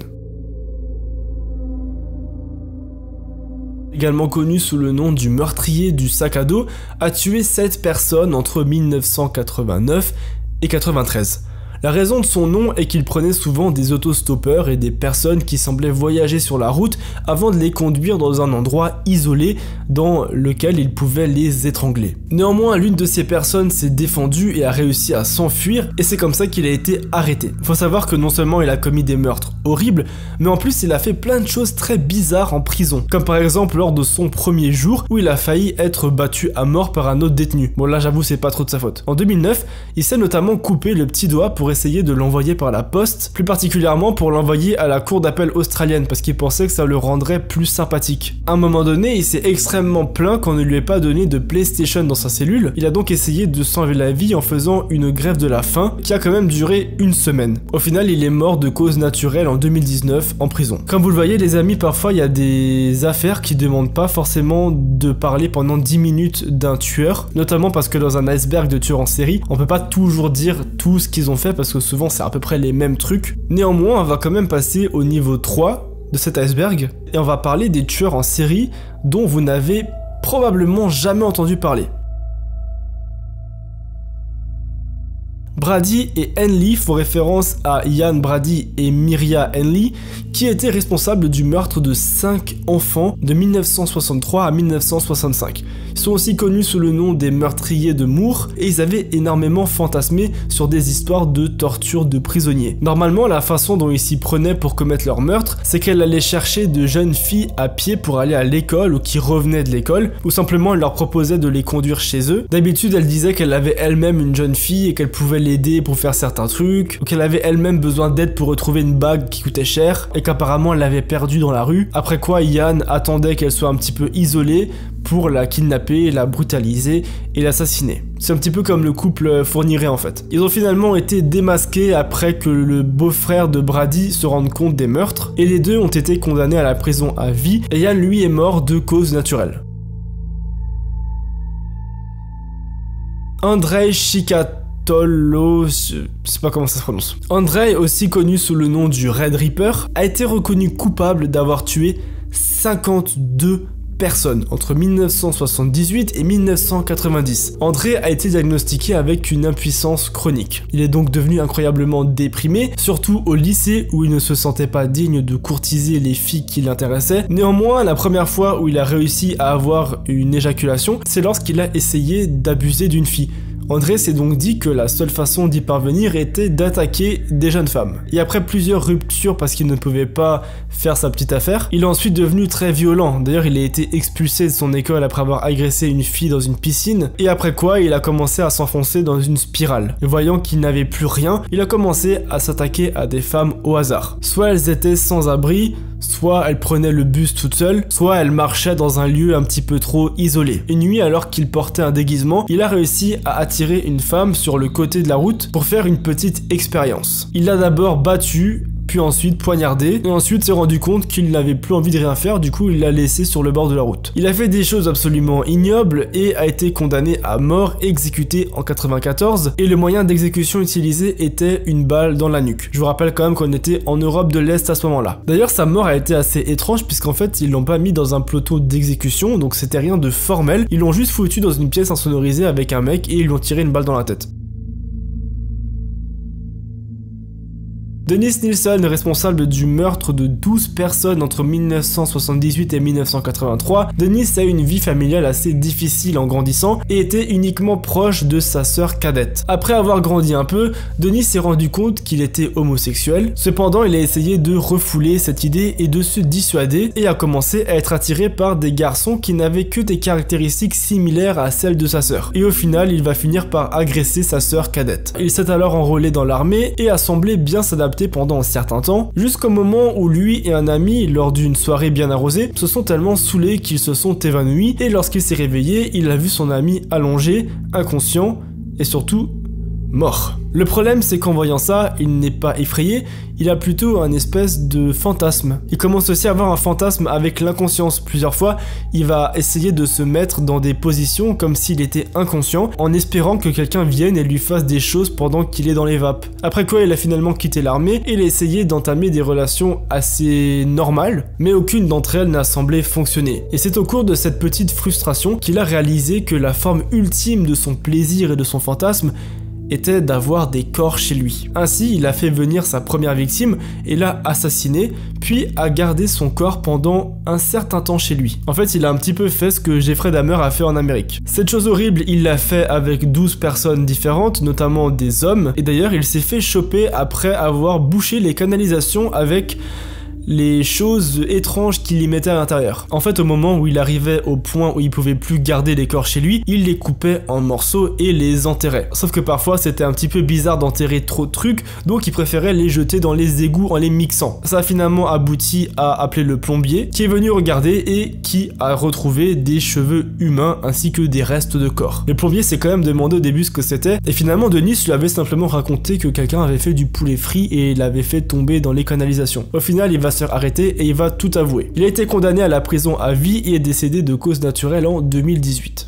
Également connu sous le nom du meurtrier du sac à dos, a tué sept personnes entre mille neuf cent quatre-vingt-neuf et quatre-vingt-treize. La raison de son nom est qu'il prenait souvent des autostoppeurs et des personnes qui semblaient voyager sur la route avant de les conduire dans un endroit isolé dans lequel il pouvait les étrangler. Néanmoins, l'une de ces personnes s'est défendue et a réussi à s'enfuir, et c'est comme ça qu'il a été arrêté. Faut savoir que non seulement il a commis des meurtres horribles, mais en plus il a fait plein de choses très bizarres en prison, comme par exemple lors de son premier jour où il a failli être battu à mort par un autre détenu. Bon là j'avoue c'est pas trop de sa faute. En deux mille neuf, il s'est notamment coupé le petit doigt pour essayer de l'envoyer par la poste, plus particulièrement pour l'envoyer à la cour d'appel australienne parce qu'il pensait que ça le rendrait plus sympathique. À un moment donné, il s'est extrêmement plaint qu'on ne lui ait pas donné de PlayStation dans sa cellule. Il a donc essayé de s'enlever la vie en faisant une grève de la faim qui a quand même duré une semaine. Au final, il est mort de cause naturelle en deux mille dix-neuf en prison. Comme vous le voyez les amis, parfois il y a des affaires qui demandent pas forcément de parler pendant dix minutes d'un tueur, notamment parce que dans un iceberg de tueurs en série, on peut pas toujours dire tout ce qu'ils ont fait parce que souvent c'est à peu près les mêmes trucs. Néanmoins, on va quand même passer au niveau trois de cet iceberg et on va parler des tueurs en série dont vous n'avez probablement jamais entendu parler. Brady et Henley font référence à Ian Brady et Myria Henley qui étaient responsables du meurtre de cinq enfants de mille neuf cent soixante-trois à mille neuf cent soixante-cinq. Ils sont aussi connus sous le nom des meurtriers de Moore et ils avaient énormément fantasmé sur des histoires de torture de prisonniers. Normalement, la façon dont ils s'y prenaient pour commettre leur meurtre, c'est qu'elle allait chercher de jeunes filles à pied pour aller à l'école ou qui revenaient de l'école, ou simplement elle leur proposait de les conduire chez eux. D'habitude, elle disait qu'elle avait elle-même une jeune fille et qu'elle pouvait l'aider pour faire certains trucs, ou qu'elle avait elle-même besoin d'aide pour retrouver une bague qui coûtait cher et qu'apparemment elle l'avait perdue dans la rue, après quoi Ian attendait qu'elle soit un petit peu isolée pour la kidnapper, la brutaliser et l'assassiner. C'est un petit peu comme le couple Fourniret en fait. Ils ont finalement été démasqués après que le beau-frère de Brady se rende compte des meurtres et les deux ont été condamnés à la prison à vie et Ian lui est mort de cause naturelle. Andrei Chikatilo, je sais pas comment ça se prononce. Andrei, aussi connu sous le nom du Red Reaper, a été reconnu coupable d'avoir tué cinquante-deux personnes entre mille neuf cent soixante-dix-huit et mille neuf cent quatre-vingt-dix. André a été diagnostiqué avec une impuissance chronique. Il est donc devenu incroyablement déprimé, surtout au lycée où il ne se sentait pas digne de courtiser les filles qui l'intéressaient. Néanmoins, la première fois où il a réussi à avoir une éjaculation, c'est lorsqu'il a essayé d'abuser d'une fille. André s'est donc dit que la seule façon d'y parvenir était d'attaquer des jeunes femmes. Et après plusieurs ruptures parce qu'il ne pouvait pas faire sa petite affaire, il est ensuite devenu très violent. D'ailleurs, il a été expulsé de son école après avoir agressé une fille dans une piscine, et après quoi, il a commencé à s'enfoncer dans une spirale. Et voyant qu'il n'avait plus rien, il a commencé à s'attaquer à des femmes au hasard. Soit elles étaient sans abri, soit elle prenait le bus toute seule, soit elle marchait dans un lieu un petit peu trop isolé. Une nuit, alors qu'il portait un déguisement, il a réussi à attirer une femme sur le côté de la route pour faire une petite expérience. Il l'a d'abord battue, puis ensuite poignardé, et ensuite s'est rendu compte qu'il n'avait plus envie de rien faire, du coup il l'a laissé sur le bord de la route. Il a fait des choses absolument ignobles et a été condamné à mort, exécuté en quatre-vingt-quatorze, et le moyen d'exécution utilisé était une balle dans la nuque. Je vous rappelle quand même qu'on était en Europe de l'Est à ce moment-là. D'ailleurs sa mort a été assez étrange puisqu'en fait ils l'ont pas mis dans un peloton d'exécution, donc c'était rien de formel, ils l'ont juste foutu dans une pièce insonorisée avec un mec et ils lui ont tiré une balle dans la tête. Dennis Nilsen est responsable du meurtre de douze personnes entre mille neuf cent soixante-dix-huit et mille neuf cent quatre-vingt-trois. Dennis a eu une vie familiale assez difficile en grandissant et était uniquement proche de sa sœur cadette. Après avoir grandi un peu, Dennis s'est rendu compte qu'il était homosexuel. Cependant, il a essayé de refouler cette idée et de se dissuader et a commencé à être attiré par des garçons qui n'avaient que des caractéristiques similaires à celles de sa sœur. Et au final, il va finir par agresser sa sœur cadette. Il s'est alors enrôlé dans l'armée et a semblé bien s'adapter pendant un certain temps, jusqu'au moment où lui et un ami, lors d'une soirée bien arrosée, se sont tellement saoulés qu'ils se sont évanouis et lorsqu'il s'est réveillé, il a vu son ami allongé, inconscient et surtout mort. Le problème, c'est qu'en voyant ça, il n'est pas effrayé, il a plutôt un espèce de fantasme. Il commence aussi à avoir un fantasme avec l'inconscience. Plusieurs fois, il va essayer de se mettre dans des positions comme s'il était inconscient, en espérant que quelqu'un vienne et lui fasse des choses pendant qu'il est dans les vapes. Après quoi, il a finalement quitté l'armée et il a essayé d'entamer des relations assez normales, mais aucune d'entre elles n'a semblé fonctionner. Et c'est au cours de cette petite frustration qu'il a réalisé que la forme ultime de son plaisir et de son fantasme était d'avoir des corps chez lui. Ainsi, il a fait venir sa première victime et l'a assassiné, puis a gardé son corps pendant un certain temps chez lui. En fait, il a un petit peu fait ce que Jeffrey Dahmer a fait en Amérique. Cette chose horrible, il l'a fait avec douze personnes différentes, notamment des hommes, et d'ailleurs, il s'est fait choper après avoir bouché les canalisations avec les choses étranges qu'il y mettait à l'intérieur. En fait, au moment où il arrivait au point où il pouvait plus garder les corps chez lui, il les coupait en morceaux et les enterrait. Sauf que parfois, c'était un petit peu bizarre d'enterrer trop de trucs, donc il préférait les jeter dans les égouts en les mixant. Ça a finalement abouti à appeler le plombier, qui est venu regarder et qui a retrouvé des cheveux humains ainsi que des restes de corps. Le plombier s'est quand même demandé au début ce que c'était, et finalement Denis lui avait simplement raconté que quelqu'un avait fait du poulet frit et l'avait fait tomber dans les canalisations. Au final, il va se faire arrêter et il va tout avouer. Il a été condamné à la prison à vie et est décédé de cause naturelle en deux mille dix-huit.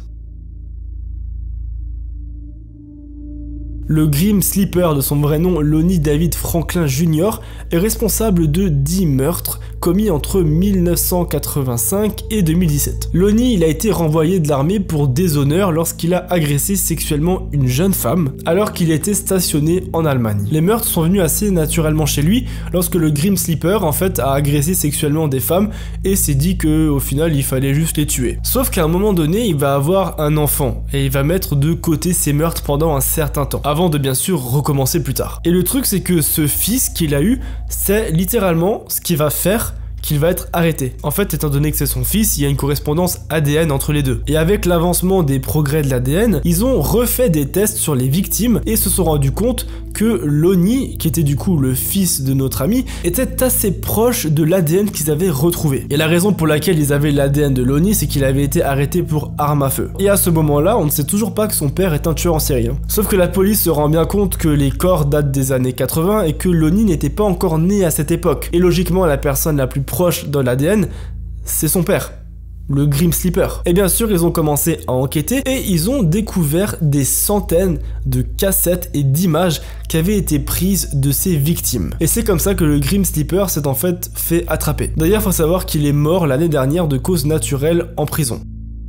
Le Grim Sleeper, de son vrai nom Lonnie David Franklin Junior, est responsable de dix meurtres commis entre mille neuf cent quatre-vingt-cinq et deux mille dix-sept. Lonnie, il a été renvoyé de l'armée pour déshonneur lorsqu'il a agressé sexuellement une jeune femme alors qu'il était stationné en Allemagne. Les meurtres sont venus assez naturellement chez lui lorsque le Grim Sleeper en fait a agressé sexuellement des femmes et s'est dit que au final il fallait juste les tuer. Sauf qu'à un moment donné, il va avoir un enfant et il va mettre de côté ses meurtres pendant un certain temps, avant de bien sûr recommencer plus tard. Et le truc, c'est que ce fils qu'il a eu, c'est littéralement ce qu'il va faire qu'il va être arrêté. En fait, étant donné que c'est son fils, il y a une correspondance A D N entre les deux. Et avec l'avancement des progrès de l'A D N, ils ont refait des tests sur les victimes et se sont rendus compte que Lonnie, qui était du coup le fils de notre ami, était assez proche de l'A D N qu'ils avaient retrouvé. Et la raison pour laquelle ils avaient l'A D N de Lonnie, c'est qu'il avait été arrêté pour arme à feu. Et à ce moment-là, on ne sait toujours pas que son père est un tueur en série. Hein. Sauf que la police se rend bien compte que les corps datent des années quatre-vingts et que Lonnie n'était pas encore né à cette époque. Et logiquement, la personne la plus proche de l'A D N, c'est son père, le Grim Sleeper. Et bien sûr, ils ont commencé à enquêter et ils ont découvert des centaines de cassettes et d'images qui avaient été prises de ses victimes. Et c'est comme ça que le Grim Sleeper s'est en fait fait attraper. D'ailleurs, faut savoir qu'il est mort l'année dernière de cause naturelle en prison.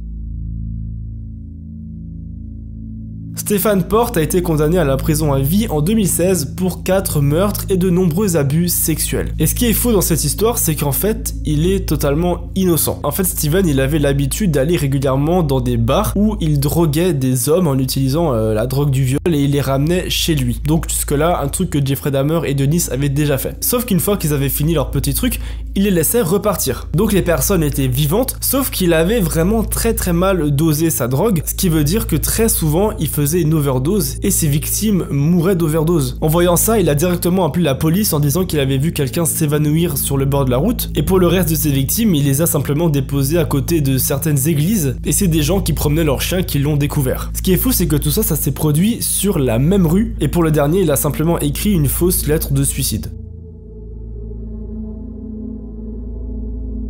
Stephen Porte a été condamné à la prison à vie en deux mille seize pour quatre meurtres et de nombreux abus sexuels. Et ce qui est fou dans cette histoire, c'est qu'en fait, il est totalement innocent. En fait, Steven, il avait l'habitude d'aller régulièrement dans des bars où il droguait des hommes en utilisant euh, la drogue du viol et il les ramenait chez lui. Donc jusque-là, un truc que Jeffrey Dahmer et Dennis avaient déjà fait. Sauf qu'une fois qu'ils avaient fini leur petit truc, il les laissait repartir. Donc les personnes étaient vivantes, sauf qu'il avait vraiment très très mal dosé sa drogue, ce qui veut dire que très souvent, il faisait une overdose et ses victimes mouraient d'overdose. En voyant ça, il a directement appelé la police en disant qu'il avait vu quelqu'un s'évanouir sur le bord de la route, et pour le reste de ses victimes, il les a simplement déposées à côté de certaines églises, et c'est des gens qui promenaient leurs chiens qui l'ont découvert. Ce qui est fou, c'est que tout ça, ça s'est produit sur la même rue, et pour le dernier, il a simplement écrit une fausse lettre de suicide.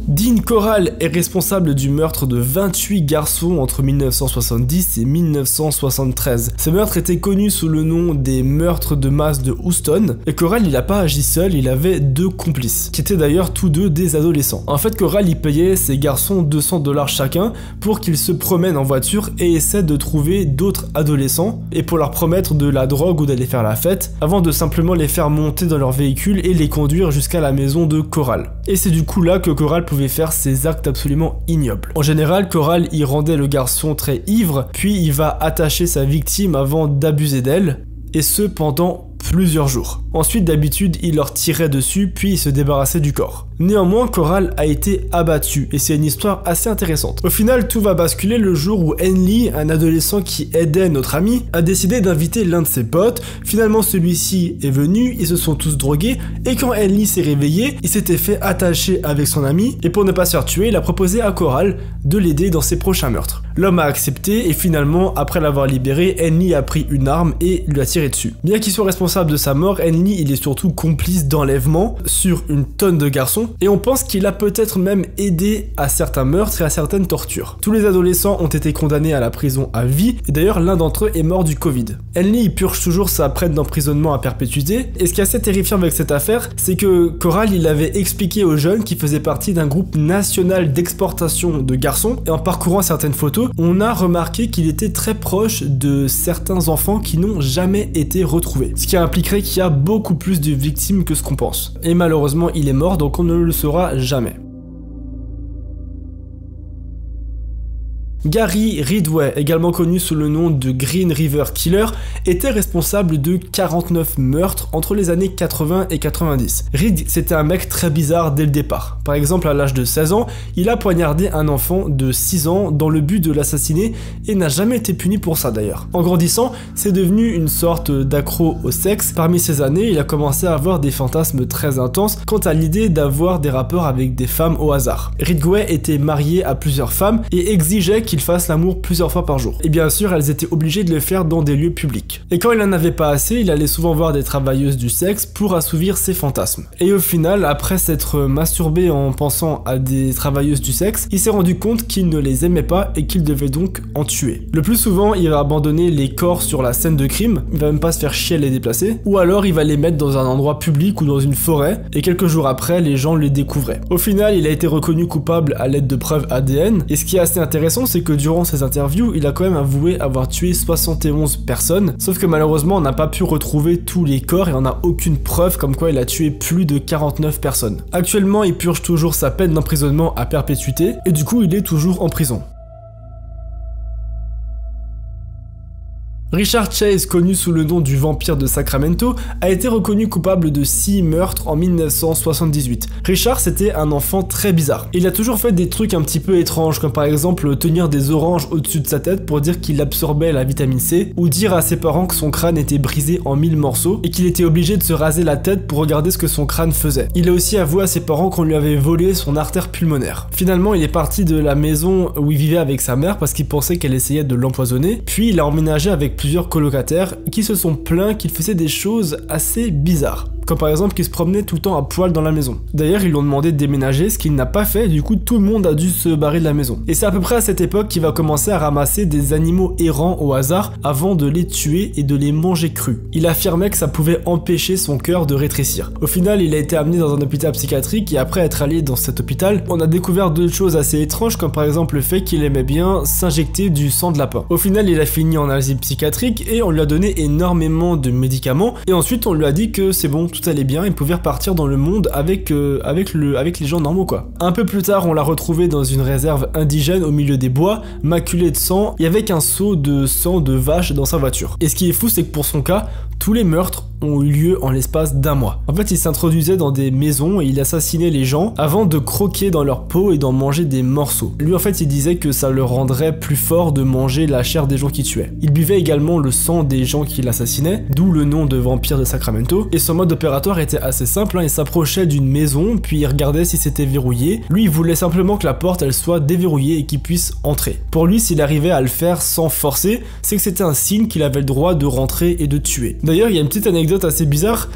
Dean Corral est responsable du meurtre de vingt-huit garçons entre mille neuf cent soixante-dix et mille neuf cent soixante-treize. Ces meurtres étaient connus sous le nom des meurtres de masse de Houston, et Corral il n'a pas agi seul, il avait deux complices, qui étaient d'ailleurs tous deux des adolescents. En fait, Corral il payait ces garçons deux cents dollars chacun pour qu'ils se promènent en voiture et essaient de trouver d'autres adolescents, et pour leur promettre de la drogue ou d'aller faire la fête, avant de simplement les faire monter dans leur véhicule et les conduire jusqu'à la maison de Corral. Et c'est du coup là que Corral pouvait faire ces actes absolument ignobles. En général, Corral y rendait le garçon très ivre, puis il va attacher sa victime avant d'abuser d'elle, et ce pendant plusieurs jours. Ensuite, d'habitude, il leur tirait dessus, puis il se débarrassait du corps. Néanmoins, Corral a été abattu, et c'est une histoire assez intéressante. Au final, tout va basculer le jour où Henley, un adolescent qui aidait notre ami, a décidé d'inviter l'un de ses potes. Finalement, celui-ci est venu, ils se sont tous drogués, et quand Henley s'est réveillé, il s'était fait attacher avec son ami, et pour ne pas se faire tuer, il a proposé à Corral de l'aider dans ses prochains meurtres. L'homme a accepté, et finalement, après l'avoir libéré, Henley a pris une arme et lui a tiré dessus. Bien qu'il soit responsable de sa mort, Henley il est surtout complice d'enlèvement sur une tonne de garçons, et on pense qu'il a peut-être même aidé à certains meurtres et à certaines tortures. Tous les adolescents ont été condamnés à la prison à vie, et d'ailleurs l'un d'entre eux est mort du Covid. Henley il purge toujours sa peine d'emprisonnement à perpétuité, et ce qui est assez terrifiant avec cette affaire, c'est que Corral il avait expliqué aux jeunes qu'il faisait partie d'un groupe national d'exportation de garçons, et en parcourant certaines photos, on a remarqué qu'il était très proche de certains enfants qui n'ont jamais été retrouvés, ce qui impliquerait qu'il y a beaucoup plus de victimes que ce qu'on pense. Et malheureusement, il est mort, donc on ne le saura jamais. Gary Ridgway, également connu sous le nom de Green River Killer, était responsable de quarante-neuf meurtres entre les années quatre-vingts et quatre-vingt-dix. Reed, c'était un mec très bizarre dès le départ. Par exemple, à l'âge de seize ans, il a poignardé un enfant de six ans dans le but de l'assassiner et n'a jamais été puni pour ça d'ailleurs. En grandissant, c'est devenu une sorte d'accro au sexe. Parmi ces années, il a commencé à avoir des fantasmes très intenses quant à l'idée d'avoir des rapports avec des femmes au hasard. Ridgway était marié à plusieurs femmes et exigeait qu'il fasse l'amour plusieurs fois par jour. Et bien sûr, elles étaient obligées de le faire dans des lieux publics. Et quand il n'en avait pas assez, il allait souvent voir des travailleuses du sexe pour assouvir ses fantasmes. Et au final, après s'être masturbé en pensant à des travailleuses du sexe, il s'est rendu compte qu'il ne les aimait pas et qu'il devait donc en tuer. Le plus souvent, il va abandonner les corps sur la scène de crime, il va même pas se faire chier à les déplacer, ou alors il va les mettre dans un endroit public ou dans une forêt, et quelques jours après, les gens les découvraient. Au final, il a été reconnu coupable à l'aide de preuves A D N, et ce qui est assez intéressant, c'est que durant ses interviews, il a quand même avoué avoir tué soixante et onze personnes, sauf que malheureusement on n'a pas pu retrouver tous les corps et on n'a aucune preuve comme quoi il a tué plus de quarante-neuf personnes. Actuellement, il purge toujours sa peine d'emprisonnement à perpétuité, et du coup il est toujours en prison. Richard Chase, connu sous le nom du vampire de Sacramento, a été reconnu coupable de six meurtres en mille neuf cent soixante-dix-huit. Richard, c'était un enfant très bizarre. Il a toujours fait des trucs un petit peu étranges, comme par exemple tenir des oranges au-dessus de sa tête pour dire qu'il absorbait la vitamine C, ou dire à ses parents que son crâne était brisé en mille morceaux et qu'il était obligé de se raser la tête pour regarder ce que son crâne faisait. Il a aussi avoué à ses parents qu'on lui avait volé son artère pulmonaire. Finalement, il est parti de la maison où il vivait avec sa mère parce qu'il pensait qu'elle essayait de l'empoisonner, puis il a emménagé avec plusieurs colocataires qui se sont plaints qu'il faisait des choses assez bizarres, comme par exemple qu'il se promenait tout le temps à poil dans la maison. D'ailleurs, ils lui ont demandé de déménager, ce qu'il n'a pas fait, du coup tout le monde a dû se barrer de la maison. Et c'est à peu près à cette époque qu'il va commencer à ramasser des animaux errants au hasard avant de les tuer et de les manger crus. Il affirmait que ça pouvait empêcher son cœur de rétrécir. Au final, il a été amené dans un hôpital psychiatrique et après être allé dans cet hôpital, on a découvert d'autres choses assez étranges, comme par exemple le fait qu'il aimait bien s'injecter du sang de lapin. Au final, il a fini en asile psychiatrique et on lui a donné énormément de médicaments et ensuite on lui a dit que c'est bon, tout allait bien, il pouvait repartir dans le monde avec, euh, avec, le, avec les gens normaux quoi. Un peu plus tard, on l'a retrouvé dans une réserve indigène au milieu des bois, maculé de sang et avec un seau de sang de vache dans sa voiture. Et ce qui est fou, c'est que pour son cas, tous les meurtres ont eu lieu en l'espace d'un mois. En fait, il s'introduisait dans des maisons et il assassinait les gens avant de croquer dans leur peau et d'en manger des morceaux. Lui, en fait, il disait que ça le rendrait plus fort de manger la chair des gens qu'il tuait. Il buvait également le sang des gens qu'il assassinait, d'où le nom de vampire de Sacramento. Et son mode opératoire était assez simple, hein. Il s'approchait d'une maison, puis il regardait si c'était verrouillé. Lui, il voulait simplement que la porte, elle soit déverrouillée et qu'il puisse entrer. Pour lui, s'il arrivait à le faire sans forcer, c'est que c'était un signe qu'il avait le droit de rentrer et de tuer. D'ailleurs, il y a une petite anecdote assez bizarre.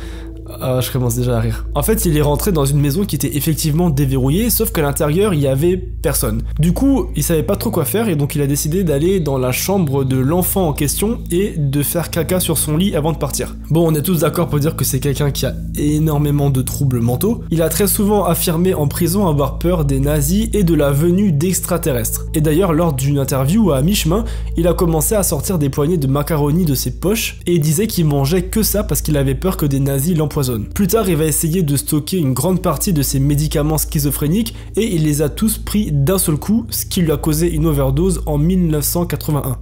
Ah, je commence déjà à rire. En fait, il est rentré dans une maison qui était effectivement déverrouillée, sauf qu'à l'intérieur, il y avait personne. Du coup, il savait pas trop quoi faire et donc il a décidé d'aller dans la chambre de l'enfant en question et de faire caca sur son lit avant de partir. Bon, on est tous d'accord pour dire que c'est quelqu'un qui a énormément de troubles mentaux. Il a très souvent affirmé en prison avoir peur des nazis et de la venue d'extraterrestres. Et d'ailleurs, lors d'une interview à mi-chemin, il a commencé à sortir des poignées de macaroni de ses poches et il disait qu'il mangeait que ça parce qu'il avait peur que des nazis l'empoisonnent. Plus tard, il va essayer de stocker une grande partie de ses médicaments schizophréniques et il les a tous pris d'un seul coup, ce qui lui a causé une overdose en mille neuf cent quatre-vingt-un.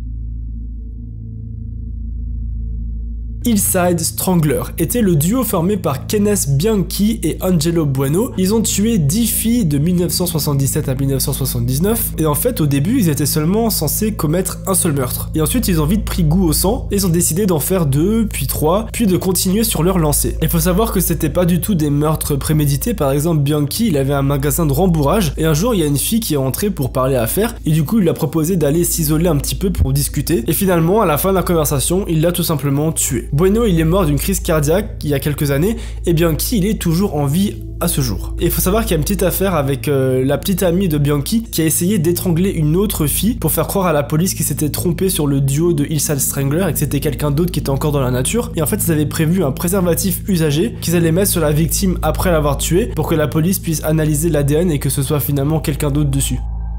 Hillside Strangler était le duo formé par Kenneth Bianchi et Angelo Bueno. Ils ont tué dix filles de mille neuf cent soixante-dix-sept à mille neuf cent soixante-dix-neuf et en fait au début ils étaient seulement censés commettre un seul meurtre. Et ensuite ils ont vite pris goût au sang et ils ont décidé d'en faire deux, puis trois, puis de continuer sur leur lancée. Il faut savoir que c'était pas du tout des meurtres prémédités. Par exemple, Bianchi il avait un magasin de rembourrage et un jour il y a une fille qui est entrée pour parler affaires et du coup il lui a proposé d'aller s'isoler un petit peu pour discuter et finalement à la fin de la conversation il l'a tout simplement tué. Bueno il est mort d'une crise cardiaque il y a quelques années et Bianchi il est toujours en vie à ce jour. Et il faut savoir qu'il y a une petite affaire avec euh, la petite amie de Bianchi qui a essayé d'étrangler une autre fille pour faire croire à la police qu'ils s'étaient trompés sur le duo de Hillside Strangler et que c'était quelqu'un d'autre qui était encore dans la nature. Et en fait ils avaient prévu un préservatif usagé qu'ils allaient mettre sur la victime après l'avoir tué pour que la police puisse analyser l'A D N et que ce soit finalement quelqu'un d'autre dessus.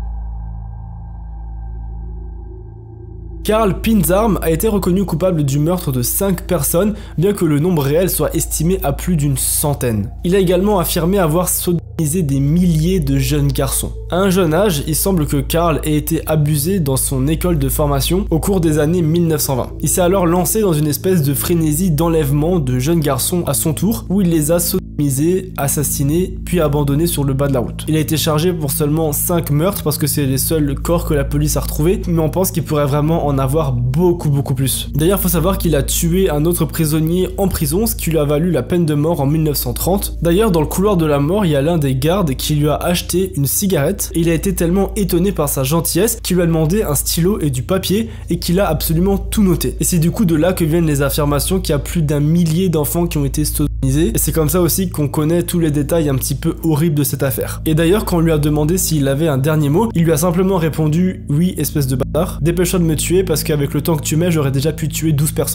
Karl Pinzarm a été reconnu coupable du meurtre de cinq personnes, bien que le nombre réel soit estimé à plus d'une centaine. Il a également affirmé avoir sodomisé des milliers de jeunes garçons. À un jeune âge, il semble que Karl ait été abusé dans son école de formation au cours des années mille neuf cent vingt. Il s'est alors lancé dans une espèce de frénésie d'enlèvement de jeunes garçons à son tour, où il les a sodomisés, assassinés, puis abandonnés sur le bas de la route. Il a été chargé pour seulement cinq meurtres parce que c'est les seuls corps que la police a retrouvés, mais on pense qu'il pourrait vraiment en avoir beaucoup beaucoup plus. D'ailleurs, faut savoir qu'il a tué un autre prisonnier en prison, ce qui lui a valu la peine de mort en mille neuf cent trente. D'ailleurs, dans le couloir de la mort, il y a l'un des gardes qui lui a acheté une cigarette et il a été tellement étonné par sa gentillesse qu'il lui a demandé un stylo et du papier et qu'il a absolument tout noté. Et c'est du coup de là que viennent les affirmations qu'il y a plus d'un millier d'enfants qui ont été sodomisés et c'est comme ça aussi qu'on connaît tous les détails un petit peu horribles de cette affaire. Et d'ailleurs, quand on lui a demandé s'il avait un dernier mot, il lui a simplement répondu « Oui, espèce de bâtard, dépêche-toi de me tuer parce qu'avec le temps que tu mets, j'aurais déjà pu tuer douze personnes. »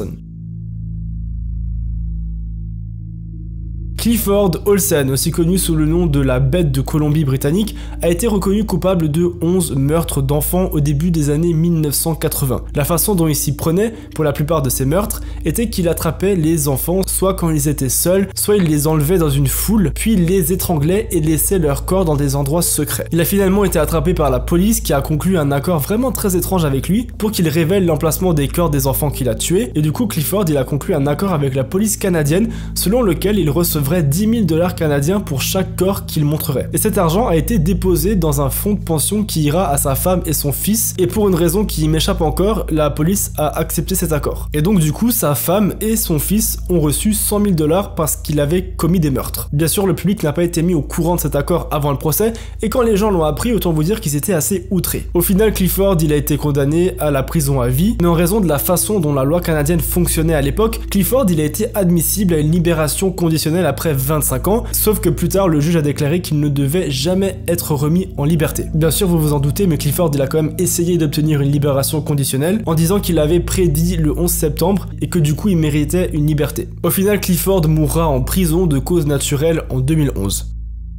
Clifford Olsen, aussi connu sous le nom de la bête de Colombie-Britannique, a été reconnu coupable de onze meurtres d'enfants au début des années mille neuf cent quatre-vingts. La façon dont il s'y prenait, pour la plupart de ces meurtres, était qu'il attrapait les enfants soit quand ils étaient seuls, soit il les enlevait dans une foule, puis il les étranglait et laissait leur corps dans des endroits secrets. Il a finalement été attrapé par la police qui a conclu un accord vraiment très étrange avec lui pour qu'il révèle l'emplacement des corps des enfants qu'il a tués, et du coup Clifford il a conclu un accord avec la police canadienne selon lequel il recevrait dix mille dollars canadiens pour chaque corps qu'il montrerait. Et cet argent a été déposé dans un fonds de pension qui ira à sa femme et son fils, et pour une raison qui m'échappe encore, la police a accepté cet accord. Et donc du coup, sa femme et son fils ont reçu cent mille dollars parce qu'il avait commis des meurtres. Bien sûr, le public n'a pas été mis au courant de cet accord avant le procès, et quand les gens l'ont appris, autant vous dire qu'ils étaient assez outrés. Au final, Clifford, il a été condamné à la prison à vie, mais en raison de la façon dont la loi canadienne fonctionnait à l'époque, Clifford, il a été admissible à une libération conditionnelle après vingt-cinq ans, sauf que plus tard le juge a déclaré qu'il ne devait jamais être remis en liberté. Bien sûr vous vous en doutez, mais Clifford il a quand même essayé d'obtenir une libération conditionnelle en disant qu'il avait prédit le onze septembre et que du coup il méritait une liberté. Au final Clifford mourra en prison de cause naturelle en deux mille onze.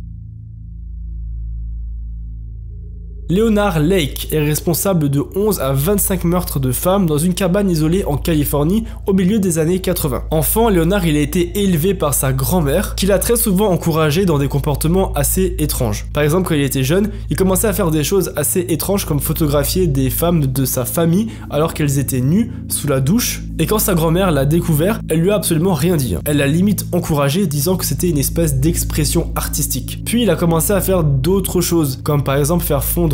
Leonard Lake est responsable de onze à vingt-cinq meurtres de femmes dans une cabane isolée en Californie au milieu des années quatre-vingts. Enfant, Leonard il a été élevé par sa grand-mère qui l'a très souvent encouragé dans des comportements assez étranges. Par exemple, quand il était jeune, il commençait à faire des choses assez étranges comme photographier des femmes de sa famille alors qu'elles étaient nues sous la douche, et quand sa grand-mère l'a découvert, elle lui a absolument rien dit. Elle l'a limite encouragé disant que c'était une espèce d'expression artistique. Puis il a commencé à faire d'autres choses, comme par exemple faire fondre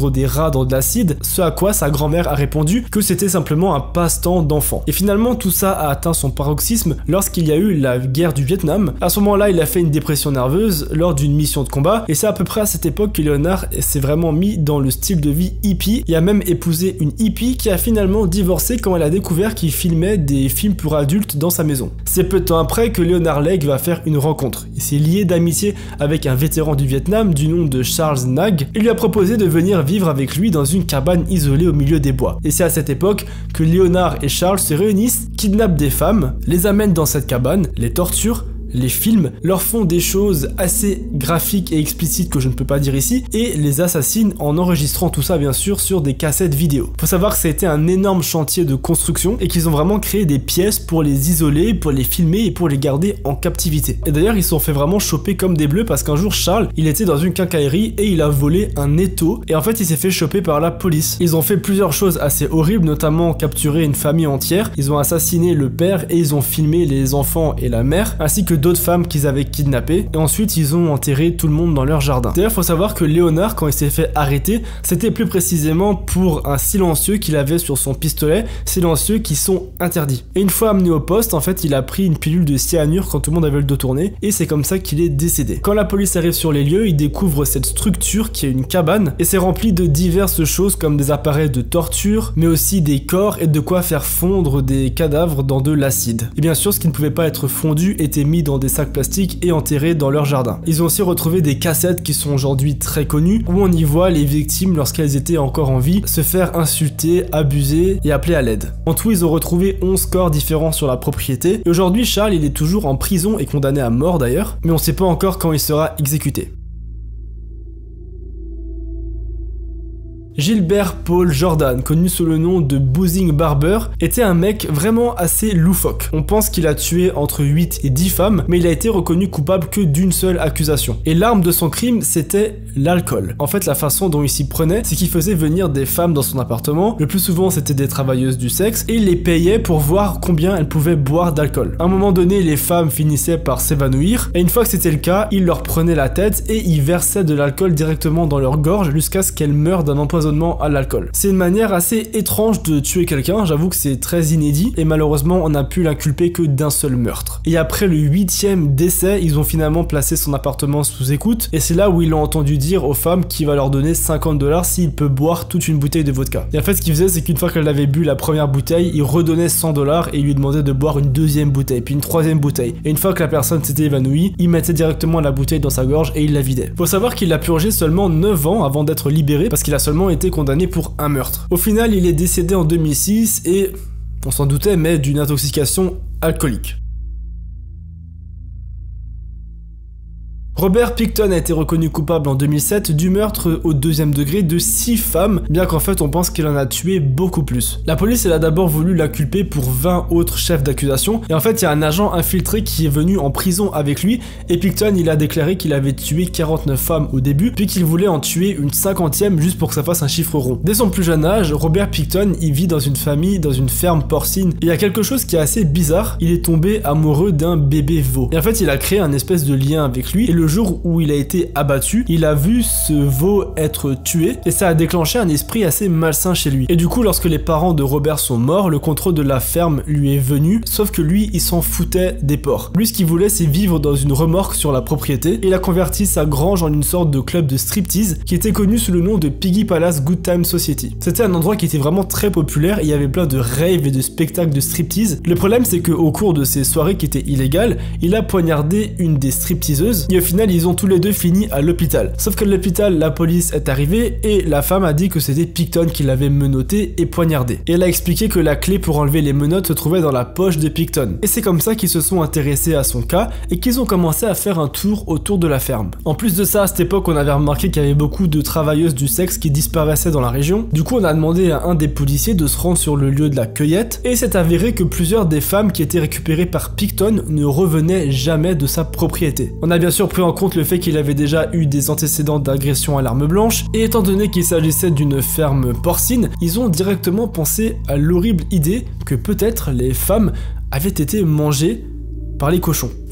fondre des rats dans de l'acide, ce à quoi sa grand-mère a répondu que c'était simplement un passe-temps d'enfant. Et finalement tout ça a atteint son paroxysme lorsqu'il y a eu la guerre du Vietnam. À ce moment-là, il a fait une dépression nerveuse lors d'une mission de combat, et c'est à peu près à cette époque que Leonard s'est vraiment mis dans le style de vie hippie. Il a même épousé une hippie qui a finalement divorcé quand elle a découvert qu'il filmait des films pour adultes dans sa maison. C'est peu de temps après que Leonard Legg va faire une rencontre. Il s'est lié d'amitié avec un vétéran du Vietnam du nom de Charles Nag et lui a proposé de venir vivre avec lui dans une cabane isolée au milieu des bois. Et c'est à cette époque que Leonard et Charles se réunissent, kidnappent des femmes, les amènent dans cette cabane, les torturent, les filment, leur font des choses assez graphiques et explicites que je ne peux pas dire ici, et les assassinent en enregistrant tout ça bien sûr sur des cassettes vidéo. Faut savoir que ça a été un énorme chantier de construction et qu'ils ont vraiment créé des pièces pour les isoler, pour les filmer et pour les garder en captivité. Et d'ailleurs ils se sont fait vraiment choper comme des bleus parce qu'un jour Charles, il était dans une quincaillerie et il a volé un étau et en fait il s'est fait choper par la police. Ils ont fait plusieurs choses assez horribles, notamment capturer une famille entière, ils ont assassiné le père et ils ont filmé les enfants et la mère, ainsi que d'autres femmes qu'ils avaient kidnappées, et ensuite ils ont enterré tout le monde dans leur jardin. D'ailleurs faut savoir que Leonard, quand il s'est fait arrêter, c'était plus précisément pour un silencieux qu'il avait sur son pistolet, silencieux qui sont interdits. Et une fois amené au poste, en fait il a pris une pilule de cyanure quand tout le monde avait le dos tourné, et c'est comme ça qu'il est décédé. Quand la police arrive sur les lieux, ils découvrent cette structure qui est une cabane, et c'est rempli de diverses choses comme des appareils de torture, mais aussi des corps et de quoi faire fondre des cadavres dans de l'acide. Et bien sûr ce qui ne pouvait pas être fondu était mis dans des sacs plastiques et enterrés dans leur jardin. Ils ont aussi retrouvé des cassettes qui sont aujourd'hui très connues, où on y voit les victimes lorsqu'elles étaient encore en vie se faire insulter, abuser et appeler à l'aide. En tout, ils ont retrouvé onze corps différents sur la propriété, et aujourd'hui Charles il est toujours en prison et condamné à mort d'ailleurs, mais on sait pas encore quand il sera exécuté. Gilbert Paul Jordan, connu sous le nom de Boozing Barber, était un mec vraiment assez loufoque. On pense qu'il a tué entre huit et dix femmes, mais il a été reconnu coupable que d'une seule accusation. Et l'arme de son crime, c'était l'alcool. En fait, la façon dont il s'y prenait, c'est qu'il faisait venir des femmes dans son appartement, le plus souvent c'était des travailleuses du sexe, et il les payait pour voir combien elles pouvaient boire d'alcool. À un moment donné, les femmes finissaient par s'évanouir, et une fois que c'était le cas, il leur prenait la tête et il versait de l'alcool directement dans leur gorge jusqu'à ce qu'elles meurent d'un empoisonnement à l'alcool. C'est une manière assez étrange de tuer quelqu'un, j'avoue que c'est très inédit, et malheureusement on n'a pu l'inculper que d'un seul meurtre. Et après le huitième décès, ils ont finalement placé son appartement sous écoute, et c'est là où ils l'ont entendu dire aux femmes qu'il va leur donner cinquante dollars s'il peut boire toute une bouteille de vodka. Et en fait ce qu'il faisait, c'est qu'une fois qu'elle avait bu la première bouteille, il redonnait cent dollars et il lui demandait de boire une deuxième bouteille, puis une troisième bouteille. Et une fois que la personne s'était évanouie, il mettait directement la bouteille dans sa gorge et il la vidait. Faut savoir qu'il a purgé seulement neuf ans avant d'être libéré parce qu'il a seulement été condamné pour un meurtre. Au final, il est décédé en deux mille six et, on s'en doutait, mais d'une intoxication alcoolique. Robert Pickton a été reconnu coupable en deux mille sept du meurtre au deuxième degré de six femmes, bien qu'en fait on pense qu'il en a tué beaucoup plus. La police elle a d'abord voulu l'inculper pour vingt autres chefs d'accusation, et en fait il y a un agent infiltré qui est venu en prison avec lui, et Pickton il a déclaré qu'il avait tué quarante-neuf femmes au début, puis qu'il voulait en tuer une cinquantième juste pour que ça fasse un chiffre rond. Dès son plus jeune âge, Robert Pickton il vit dans une famille, dans une ferme porcine, et il y a quelque chose qui est assez bizarre, il est tombé amoureux d'un bébé veau. Et en fait il a créé un espèce de lien avec lui, et le Le jour où il a été abattu, il a vu ce veau être tué et ça a déclenché un esprit assez malsain chez lui. Et du coup, lorsque les parents de Robert sont morts, le contrôle de la ferme lui est venu, sauf que lui, il s'en foutait des porcs. Lui, ce qu'il voulait, c'est vivre dans une remorque sur la propriété, et il a converti sa grange en une sorte de club de striptease qui était connu sous le nom de Piggy Palace Good Time Society. C'était un endroit qui était vraiment très populaire et il y avait plein de raves et de spectacles de striptease. Le problème, c'est qu'au cours de ces soirées qui étaient illégales, il a poignardé une des stripteaseuses et au final, ils ont tous les deux fini à l'hôpital. Sauf qu'à l'hôpital, la police est arrivée et la femme a dit que c'était Pickton qui l'avait menotté et poignardé. Et elle a expliqué que la clé pour enlever les menottes se trouvait dans la poche de Pickton. Et c'est comme ça qu'ils se sont intéressés à son cas et qu'ils ont commencé à faire un tour autour de la ferme. En plus de ça, à cette époque, on avait remarqué qu'il y avait beaucoup de travailleuses du sexe qui disparaissaient dans la région. Du coup, on a demandé à un des policiers de se rendre sur le lieu de la cueillette et il s'est avéré que plusieurs des femmes qui étaient récupérées par Pickton ne revenaient jamais de sa propriété. On a bien sûr pris en compte le fait qu'il avait déjà eu des antécédents d'agression à l'arme blanche, et étant donné qu'il s'agissait d'une ferme porcine, ils ont directement pensé à l'horrible idée que peut-être les femmes avaient été mangées par les cochons.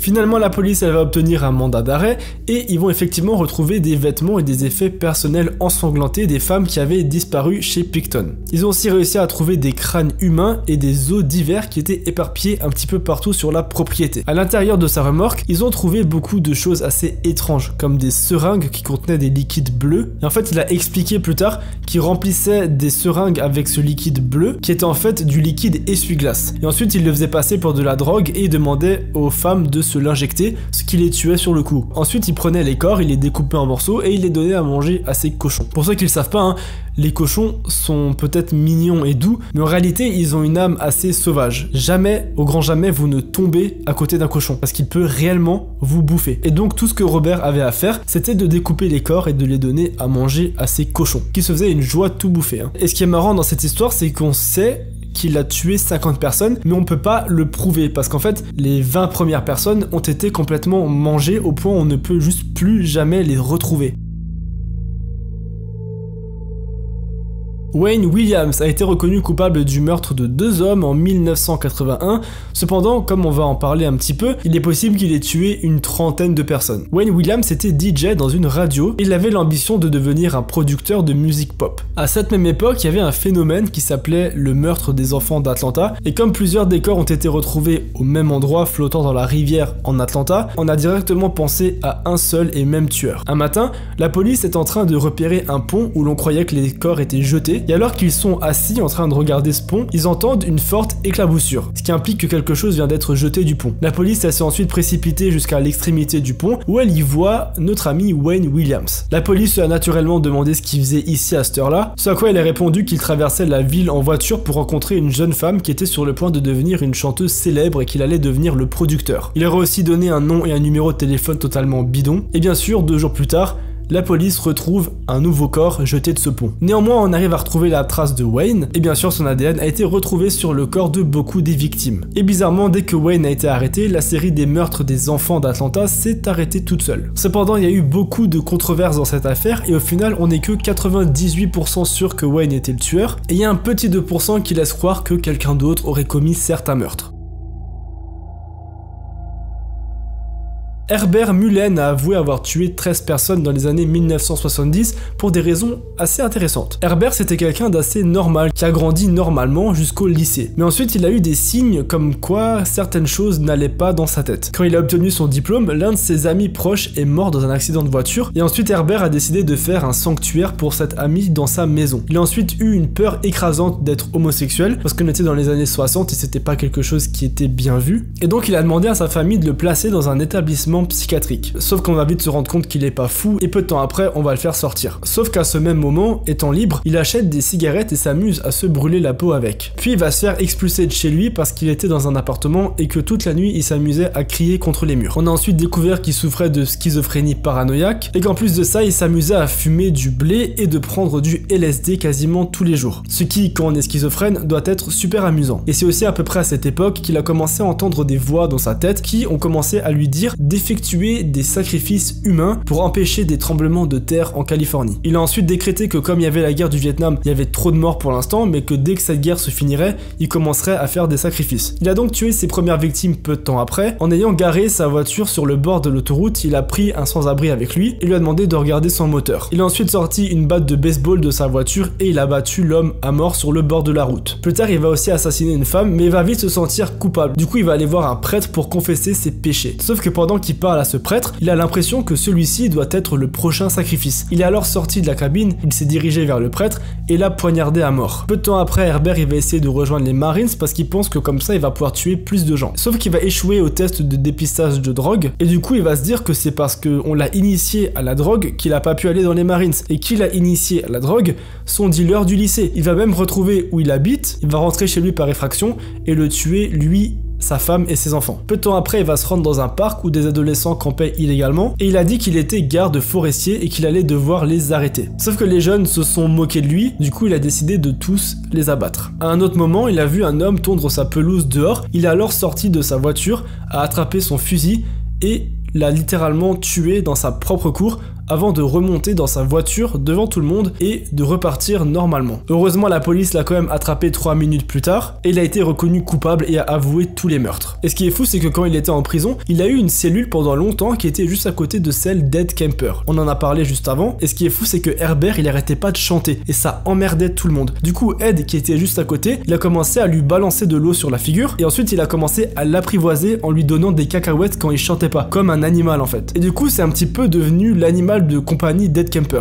Finalement, la police elle va obtenir un mandat d'arrêt et ils vont effectivement retrouver des vêtements et des effets personnels ensanglantés des femmes qui avaient disparu chez Picton. Ils ont aussi réussi à trouver des crânes humains et des os divers qui étaient éparpillés un petit peu partout sur la propriété. À l'intérieur de sa remorque, ils ont trouvé beaucoup de choses assez étranges, comme des seringues qui contenaient des liquides bleus. Et en fait, il a expliqué plus tard qu'il remplissait des seringues avec ce liquide bleu, qui était en fait du liquide essuie-glace. Et ensuite, il le faisait passer pour de la drogue et il demandait aux femmes de se l'injecter, ce qui les tuait sur le coup. Ensuite, il prenait les corps, il les découpait en morceaux et il les donnait à manger à ses cochons. Pour ceux qui le savent pas, hein, les cochons sont peut-être mignons et doux, mais en réalité, ils ont une âme assez sauvage. Jamais, au grand jamais, vous ne tombez à côté d'un cochon, parce qu'il peut réellement vous bouffer. Et donc, tout ce que Robert avait à faire, c'était de découper les corps et de les donner à manger à ses cochons, qui se faisaient une joie de tout bouffer. Hein. Et ce qui est marrant dans cette histoire, c'est qu'on sait qu'il a tué cinquante personnes, mais on peut pas le prouver, parce qu'en fait, les vingt premières personnes ont été complètement mangées au point où on ne peut juste plus jamais les retrouver. Wayne Williams a été reconnu coupable du meurtre de deux hommes en mille neuf cent quatre-vingt-un, cependant, comme on va en parler un petit peu, il est possible qu'il ait tué une trentaine de personnes. Wayne Williams était D J dans une radio et il avait l'ambition de devenir un producteur de musique pop. À cette même époque, il y avait un phénomène qui s'appelait le meurtre des enfants d'Atlanta, et comme plusieurs des corps ont été retrouvés au même endroit flottant dans la rivière en Atlanta, on a directement pensé à un seul et même tueur. Un matin, la police est en train de repérer un pont où l'on croyait que les corps étaient jetés, et alors qu'ils sont assis en train de regarder ce pont, ils entendent une forte éclaboussure, ce qui implique que quelque chose vient d'être jeté du pont. La police elle s'est ensuite précipitée jusqu'à l'extrémité du pont, où elle y voit notre ami Wayne Williams. La police lui a naturellement demandé ce qu'il faisait ici à cette heure-là, ce à quoi elle a répondu qu'il traversait la ville en voiture pour rencontrer une jeune femme qui était sur le point de devenir une chanteuse célèbre et qu'il allait devenir le producteur. Il aurait aussi donné un nom et un numéro de téléphone totalement bidon, et bien sûr, deux jours plus tard, la police retrouve un nouveau corps jeté de ce pont. Néanmoins, on arrive à retrouver la trace de Wayne, et bien sûr son A D N a été retrouvé sur le corps de beaucoup des victimes. Et bizarrement, dès que Wayne a été arrêté, la série des meurtres des enfants d'Atlanta s'est arrêtée toute seule. Cependant, il y a eu beaucoup de controverses dans cette affaire, et au final, on n'est que quatre-vingt-dix-huit pour cent sûr que Wayne était le tueur, et il y a un petit deux pour cent qui laisse croire que quelqu'un d'autre aurait commis certains meurtres. Herbert Mullen a avoué avoir tué treize personnes dans les années mille neuf cent soixante-dix pour des raisons assez intéressantes. Herbert c'était quelqu'un d'assez normal, qui a grandi normalement jusqu'au lycée. Mais ensuite il a eu des signes comme quoi certaines choses n'allaient pas dans sa tête. Quand il a obtenu son diplôme, l'un de ses amis proches est mort dans un accident de voiture et ensuite Herbert a décidé de faire un sanctuaire pour cet ami dans sa maison. Il a ensuite eu une peur écrasante d'être homosexuel parce qu'on était dans les années soixante et c'était pas quelque chose qui était bien vu. Et donc il a demandé à sa famille de le placer dans un établissement psychiatrique. Sauf qu'on va vite se rendre compte qu'il est pas fou et peu de temps après on va le faire sortir. Sauf qu'à ce même moment, étant libre, il achète des cigarettes et s'amuse à se brûler la peau avec. Puis il va se faire expulser de chez lui parce qu'il était dans un appartement et que toute la nuit il s'amusait à crier contre les murs. On a ensuite découvert qu'il souffrait de schizophrénie paranoïaque et qu'en plus de ça il s'amusait à fumer du blé et de prendre du L S D quasiment tous les jours. Ce qui, quand on est schizophrène, doit être super amusant. Et c'est aussi à peu près à cette époque qu'il a commencé à entendre des voix dans sa tête qui ont commencé à lui dire d'effectuer des sacrifices humains pour empêcher des tremblements de terre en Californie. Il a ensuite décrété que comme il y avait la guerre du Vietnam, il y avait trop de morts pour l'instant, mais que dès que cette guerre se finirait, il commencerait à faire des sacrifices. Il a donc tué ses premières victimes peu de temps après. En ayant garé sa voiture sur le bord de l'autoroute, il a pris un sans-abri avec lui et lui a demandé de regarder son moteur. Il a ensuite sorti une batte de baseball de sa voiture et il a battu l'homme à mort sur le bord de la route. Plus tard, il va aussi assassiner une femme, mais il va vite se sentir coupable. Du coup, il va aller voir un prêtre pour confesser ses péchés. Sauf que pendant qu'il parle à ce prêtre, il a l'impression que celui-ci doit être le prochain sacrifice. Il est alors sorti de la cabine, il s'est dirigé vers le prêtre et l'a poignardé à mort. Peu de temps après, Herbert il va essayer de rejoindre les Marines parce qu'il pense que comme ça il va pouvoir tuer plus de gens. Sauf qu'il va échouer au test de dépistage de drogue et du coup il va se dire que c'est parce qu'on l'a initié à la drogue qu'il a pas pu aller dans les Marines. Et qui l'a initié à la drogue? Son dealer du lycée. Il va même retrouver où il habite, il va rentrer chez lui par effraction et le tuer lui, sa femme et ses enfants. Peu de temps après, il va se rendre dans un parc où des adolescents campaient illégalement et il a dit qu'il était garde forestier et qu'il allait devoir les arrêter. Sauf que les jeunes se sont moqués de lui, du coup il a décidé de tous les abattre. À un autre moment, il a vu un homme tondre sa pelouse dehors, il est alors sorti de sa voiture, a attrapé son fusil et l'a littéralement tué dans sa propre cour avant de remonter dans sa voiture devant tout le monde et de repartir normalement. Heureusement, la police l'a quand même attrapé trois minutes plus tard et il a été reconnu coupable et a avoué tous les meurtres. Et ce qui est fou, c'est que quand il était en prison, il a eu une cellule pendant longtemps qui était juste à côté de celle d'Ed Kemper. On en a parlé juste avant, et ce qui est fou, c'est que Herbert, il arrêtait pas de chanter et ça emmerdait tout le monde. Du coup, Ed, qui était juste à côté, il a commencé à lui balancer de l'eau sur la figure et ensuite il a commencé à l'apprivoiser en lui donnant des cacahuètes quand il chantait pas, comme un animal en fait. Et du coup, c'est un petit peu devenu l'animal de compagnie d'Ed Kemper.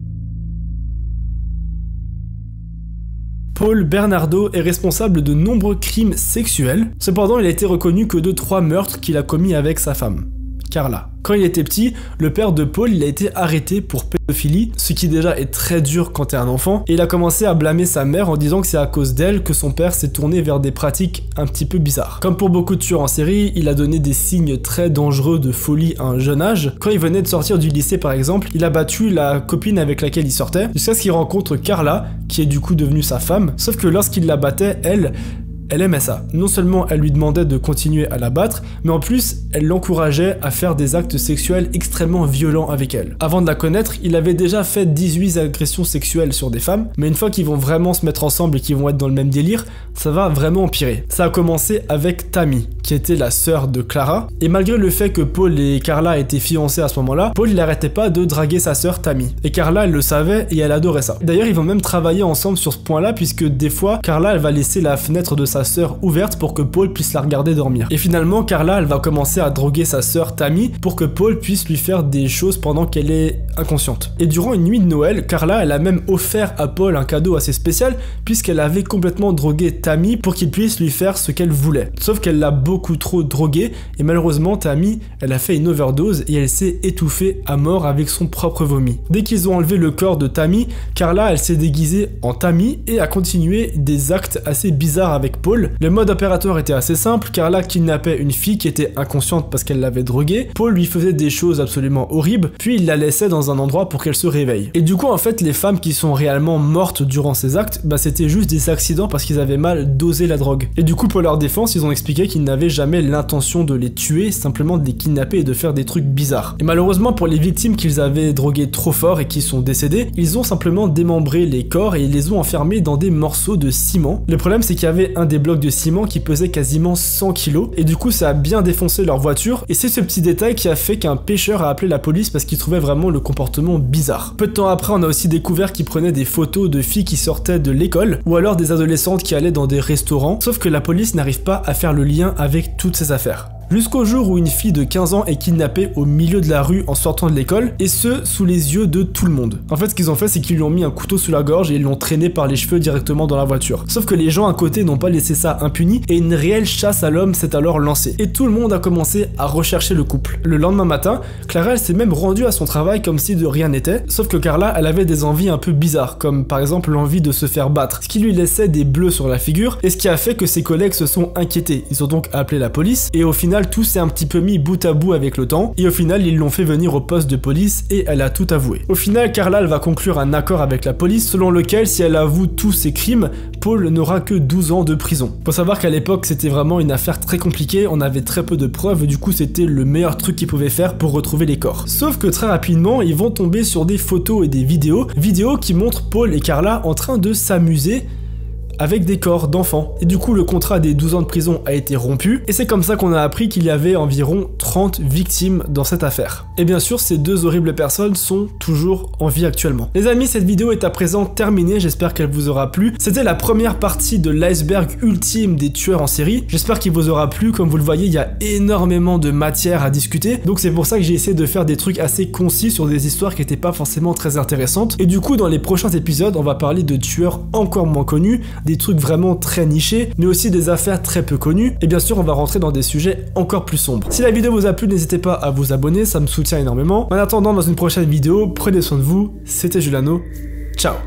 Paul Bernardo est responsable de nombreux crimes sexuels, cependant il a été reconnu que de trois meurtres qu'il a commis avec sa femme, Carla. Quand il était petit, le père de Paul il a été arrêté pour pédophilie, ce qui déjà est très dur quand t'es un enfant, et il a commencé à blâmer sa mère en disant que c'est à cause d'elle que son père s'est tourné vers des pratiques un petit peu bizarres. Comme pour beaucoup de tueurs en série, il a donné des signes très dangereux de folie à un jeune âge. Quand il venait de sortir du lycée par exemple, il a battu la copine avec laquelle il sortait, jusqu'à ce qu'il rencontre Carla, qui est du coup devenue sa femme, sauf que lorsqu'il la battait, elle... Elle aimait ça. Non seulement elle lui demandait de continuer à la battre, mais en plus, elle l'encourageait à faire des actes sexuels extrêmement violents avec elle. Avant de la connaître, il avait déjà fait dix-huit agressions sexuelles sur des femmes, mais une fois qu'ils vont vraiment se mettre ensemble et qu'ils vont être dans le même délire, ça va vraiment empirer. Ça a commencé avec Tammy, qui était la sœur de Clara, et malgré le fait que Paul et Carla étaient fiancés à ce moment-là, Paul il n'arrêtait pas de draguer sa sœur Tammy. Et Carla, elle le savait et elle adorait ça. D'ailleurs, ils vont même travailler ensemble sur ce point-là, puisque des fois, Carla, elle va laisser la fenêtre de sa sœur ouverte pour que Paul puisse la regarder dormir. Et finalement, Carla, elle va commencer à droguer sa sœur Tammy pour que Paul puisse lui faire des choses pendant qu'elle est inconsciente. Et durant une nuit de Noël, Carla, elle a même offert à Paul un cadeau assez spécial puisqu'elle avait complètement drogué Tammy pour qu'il puisse lui faire ce qu'elle voulait. Sauf qu'elle l'a beaucoup trop drogué et malheureusement, Tammy, elle a fait une overdose et elle s'est étouffée à mort avec son propre vomi. Dès qu'ils ont enlevé le corps de Tammy, Carla, elle s'est déguisée en Tammy et a continué des actes assez bizarres avec Paul. Le mode opératoire était assez simple, Carla kidnappait une fille qui était inconsciente parce qu'elle l'avait droguée, Paul lui faisait des choses absolument horribles, puis il la laissait dans un endroit pour qu'elle se réveille. Et du coup en fait les femmes qui sont réellement mortes durant ces actes, bah c'était juste des accidents parce qu'ils avaient mal dosé la drogue. Et du coup pour leur défense, ils ont expliqué qu'ils n'avaient jamais l'intention de les tuer, simplement de les kidnapper et de faire des trucs bizarres. Et malheureusement pour les victimes qu'ils avaient droguées trop fort et qui sont décédées, ils ont simplement démembré les corps et ils les ont enfermés dans des morceaux de ciment. Le problème c'est qu'il y avait un des blocs de ciment qui pesait quasiment cent kilos et du coup ça a bien défoncé leur voiture et c'est ce petit détail qui a fait qu'un pêcheur a appelé la police parce qu'il trouvait vraiment le comportement bizarre. Peu de temps après on a aussi découvert qu'ils prenaient des photos de filles qui sortaient de l'école ou alors des adolescentes qui allaient dans des restaurants, sauf que la police n'arrive pas à faire le lien avec toutes ces affaires. Jusqu'au jour où une fille de quinze ans est kidnappée au milieu de la rue en sortant de l'école, et ce, sous les yeux de tout le monde. En fait, ce qu'ils ont fait, c'est qu'ils lui ont mis un couteau sous la gorge et ils l'ont traîné par les cheveux directement dans la voiture. Sauf que les gens à côté n'ont pas laissé ça impuni, et une réelle chasse à l'homme s'est alors lancée. Et tout le monde a commencé à rechercher le couple. Le lendemain matin, Clara, elle s'est même rendue à son travail comme si de rien n'était, sauf que Carla, elle avait des envies un peu bizarres, comme par exemple l'envie de se faire battre, ce qui lui laissait des bleus sur la figure, et ce qui a fait que ses collègues se sont inquiétés. Ils ont donc appelé la police, et au final, tout s'est un petit peu mis bout à bout avec le temps, et au final ils l'ont fait venir au poste de police et elle a tout avoué. Au final, Carla elle va conclure un accord avec la police selon lequel si elle avoue tous ses crimes, Paul n'aura que douze ans de prison. Faut savoir qu'à l'époque c'était vraiment une affaire très compliquée, on avait très peu de preuves et du coup c'était le meilleur truc qu'ils pouvaient faire pour retrouver les corps. Sauf que très rapidement ils vont tomber sur des photos et des vidéos, vidéos qui montrent Paul et Carla en train de s'amuser avec des corps d'enfants. Et du coup, le contrat des douze ans de prison a été rompu, et c'est comme ça qu'on a appris qu'il y avait environ trente victimes dans cette affaire. Et bien sûr, ces deux horribles personnes sont toujours en vie actuellement. Les amis, cette vidéo est à présent terminée, j'espère qu'elle vous aura plu. C'était la première partie de l'iceberg ultime des tueurs en série. J'espère qu'il vous aura plu, comme vous le voyez, il y a énormément de matière à discuter, donc c'est pour ça que j'ai essayé de faire des trucs assez concis sur des histoires qui n'étaient pas forcément très intéressantes. Et du coup, dans les prochains épisodes, on va parler de tueurs encore moins connus, des trucs vraiment très nichés, mais aussi des affaires très peu connues, et bien sûr on va rentrer dans des sujets encore plus sombres. Si la vidéo vous a plu, n'hésitez pas à vous abonner, ça me soutient énormément. En attendant, dans une prochaine vidéo, prenez soin de vous, c'était Juliano, ciao.